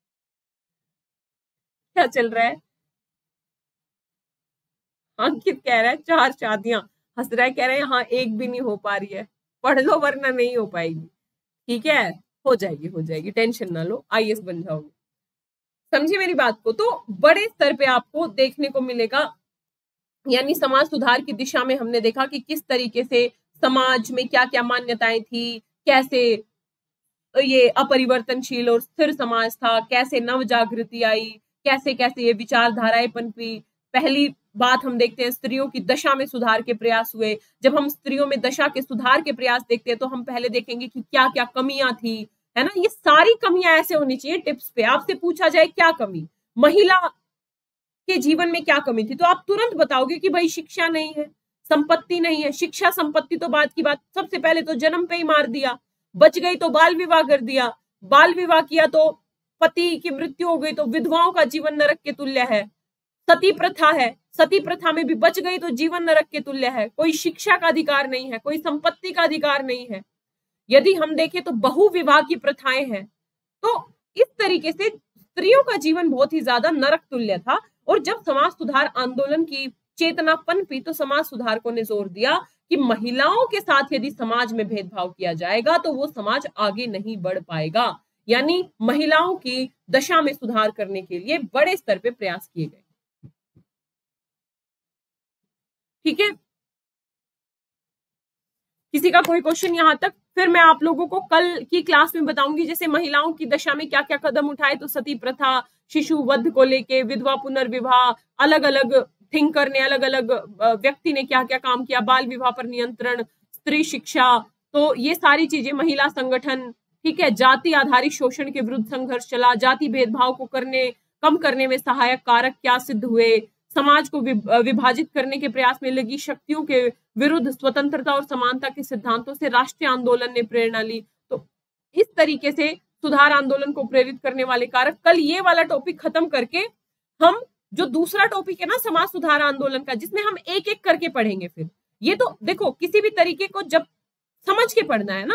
क्या चल रहा है? अंकित कह रहा है 4 शादियां, हंस रहा है, कह रहा है हाँ एक भी नहीं हो पा रही है, पढ़ लो वरना नहीं हो पाएगी। ठीक है, हो जाएगी, टेंशन ना लो, आईएएस बन जाओगे। समझे मेरी बात को? तो बड़े स्तर पे आपको देखने को मिलेगा, यानी समाज सुधार की दिशा में हमने देखा कि किस तरीके से समाज में क्या क्या मान्यताएं थी, कैसे ये अपरिवर्तनशील और स्थिर समाज था, कैसे नव जागृति आई, कैसे कैसे ये विचारधाराएं पनपी। पहली बात हम देखते हैं, स्त्रियों की दशा में सुधार के प्रयास हुए। जब हम स्त्रियों में दशा के सुधार के प्रयास देखते हैं तो हम पहले देखेंगे कि क्या क्या कमियां थी, है ना। ये सारी कमियां ऐसे होनी चाहिए टिप्स पे, आपसे पूछा जाए क्या कमी, महिला के जीवन में क्या कमी थी, तो आप तुरंत बताओगे कि भाई शिक्षा नहीं है, संपत्ति नहीं है। शिक्षा संपत्ति तो बात की बात, सबसे पहले तो जन्म पे ही मार दिया, बच गई तो बाल विवाह कर दिया, बाल विवाह किया तो पति की मृत्यु हो गई तो विधवाओं का जीवन नरक के तुल्य है। सती प्रथा है, सती प्रथा में भी बच गई तो जीवन नरक के तुल्य है। कोई शिक्षा का अधिकार नहीं है, कोई संपत्ति का अधिकार नहीं है। यदि हम देखें तो बहुविवाह की प्रथाएं हैं। तो इस तरीके से स्त्रियों का जीवन बहुत ही ज्यादा नरक तुल्य था। और जब समाज सुधार आंदोलन की चेतना पनपी तो समाज सुधारकों ने जोर दिया कि महिलाओं के साथ यदि समाज में भेदभाव किया जाएगा तो वो समाज आगे नहीं बढ़ पाएगा। यानी महिलाओं की दशा में सुधार करने के लिए बड़े स्तर पे प्रयास किए गए। ठीक है, किसी का कोई क्वेश्चन यहां तक? फिर मैं आप लोगों को कल की क्लास में बताऊंगी जैसे महिलाओं की दशा में क्या क्या कदम उठाए। तो सती प्रथा, शिशु वध को लेके, विधवा पुनर्विवाह, अलग अलग थिंकर ने, अलग अलग व्यक्ति ने क्या क्या काम किया, बाल विवाह पर नियंत्रण, स्त्री शिक्षा, तो ये सारी चीजें, महिला संगठन, ठीक है, जाति आधारित शोषण के विरुद्ध संघर्ष चला, जाति भेदभाव को कम करने में सहायक कारक क्या सिद्ध हुए, समाज को विभाजित करने के प्रयास में लगी शक्तियों के विरुद्ध स्वतंत्रता और समानता के सिद्धांतों से राष्ट्रीय आंदोलन ने प्रेरणा ली। तो इस तरीके से सुधार आंदोलन को प्रेरित करने वाले कारक। कल ये वाला टॉपिक खत्म करके हम जो दूसरा टॉपिक है ना समाज सुधार आंदोलन का, जिसमें हम एक एक करके पढ़ेंगे। फिर ये तो देखो किसी भी तरीके को जब समझ के पढ़ना है ना,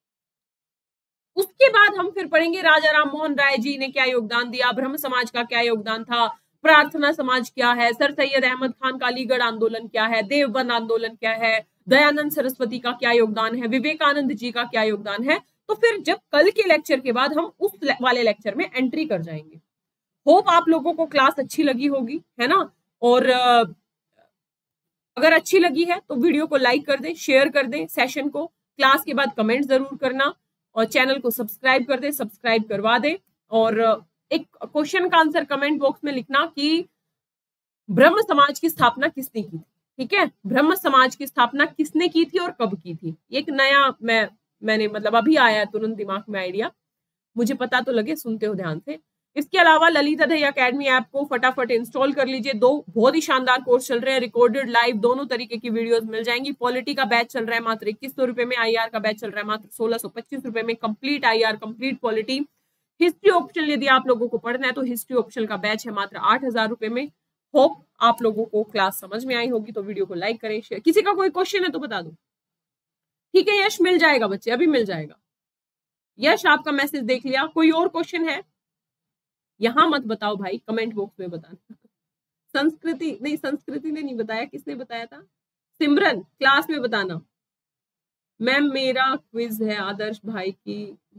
उसके बाद हम फिर पढ़ेंगे राजा राम मोहन राय जी ने क्या योगदान दिया, ब्रह्म समाज का क्या योगदान था, प्रार्थना समाज क्या है, सर सैयद अहमद खान का अलीगढ़ आंदोलन क्या है, देवबंद आंदोलन क्या है, दयानंद सरस्वती का क्या योगदान है, विवेकानंद जी का क्या योगदान है। तो फिर जब कल के लेक्चर के बाद हम उस वाले लेक्चर में एंट्री कर जाएंगे। होप आप लोगों को क्लास अच्छी लगी होगी, है ना। और अगर अच्छी लगी है तो वीडियो को लाइक कर दें, शेयर कर दें सेशन को, क्लास के बाद कमेंट जरूर करना, और चैनल को सब्सक्राइब कर दें, सब्सक्राइब करवा दें। और एक क्वेश्चन का आंसर कमेंट बॉक्स में लिखना कि ब्रह्म समाज की स्थापना किसने की थी। ठीक है, ब्रह्म समाज की स्थापना किसने की थी और कब की थी। एक नया मैंने मतलब अभी आया तुरंत दिमाग में आइडिया, मुझे पता तो लगे, सुनते हो ध्यान से। इसके अलावा ललिता दहिया अकेडमी ऐप को फटाफट इंस्टॉल कर लीजिए। 2 बहुत ही शानदार कोर्स चल रहे हैं, रिकॉर्डेड लाइव दोनों तरीके की वीडियोस मिल जाएंगी। पॉलिटी का बैच चल रहा है मात्र 2100 रुपए में, आईआर का बैच चल रहा है मात्र 1625 रुपए में, complete IR, complete polity. History optional यदि आप लोगों को पढ़ना है तो हिस्ट्री ऑप्शनल का बैच है मात्र 8000 रुपए में। होप आप लोगों को क्लास समझ में आई होगी। तो वीडियो को लाइक करें, शेयर। किसी का कोई क्वेश्चन है तो बता दो। ठीक है, यश मिल जाएगा बच्चे, अभी मिल जाएगा। यश आपका मैसेज देख लिया। कोई और क्वेश्चन है? यहां मत बताओ भाई, कमेंट बॉक्स में बताना। संस्कृति नहीं, संस्कृति ने नहीं बताया, किसने बताया था? सिमरन, क्लास में बताना। मैम मेरा क्विज है आदर्श भाई की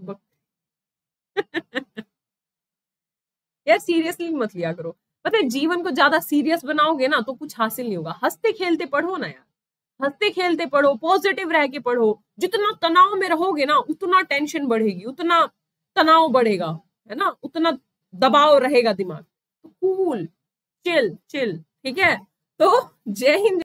यार सीरियसली मत लिया करो, पता है जीवन को ज्यादा सीरियस बनाओगे ना तो कुछ हासिल नहीं होगा। हंसते खेलते पढ़ो ना यार, हंसते खेलते पढ़ो, पॉजिटिव रह के पढ़ो। जितना तनाव में रहोगे ना उतना टेंशन बढ़ेगी, उतना तनाव बढ़ेगा, है ना, उतना दबाव रहेगा दिमाग। तो कूल, चिल चिल, ठीक है। तो जय हिंद।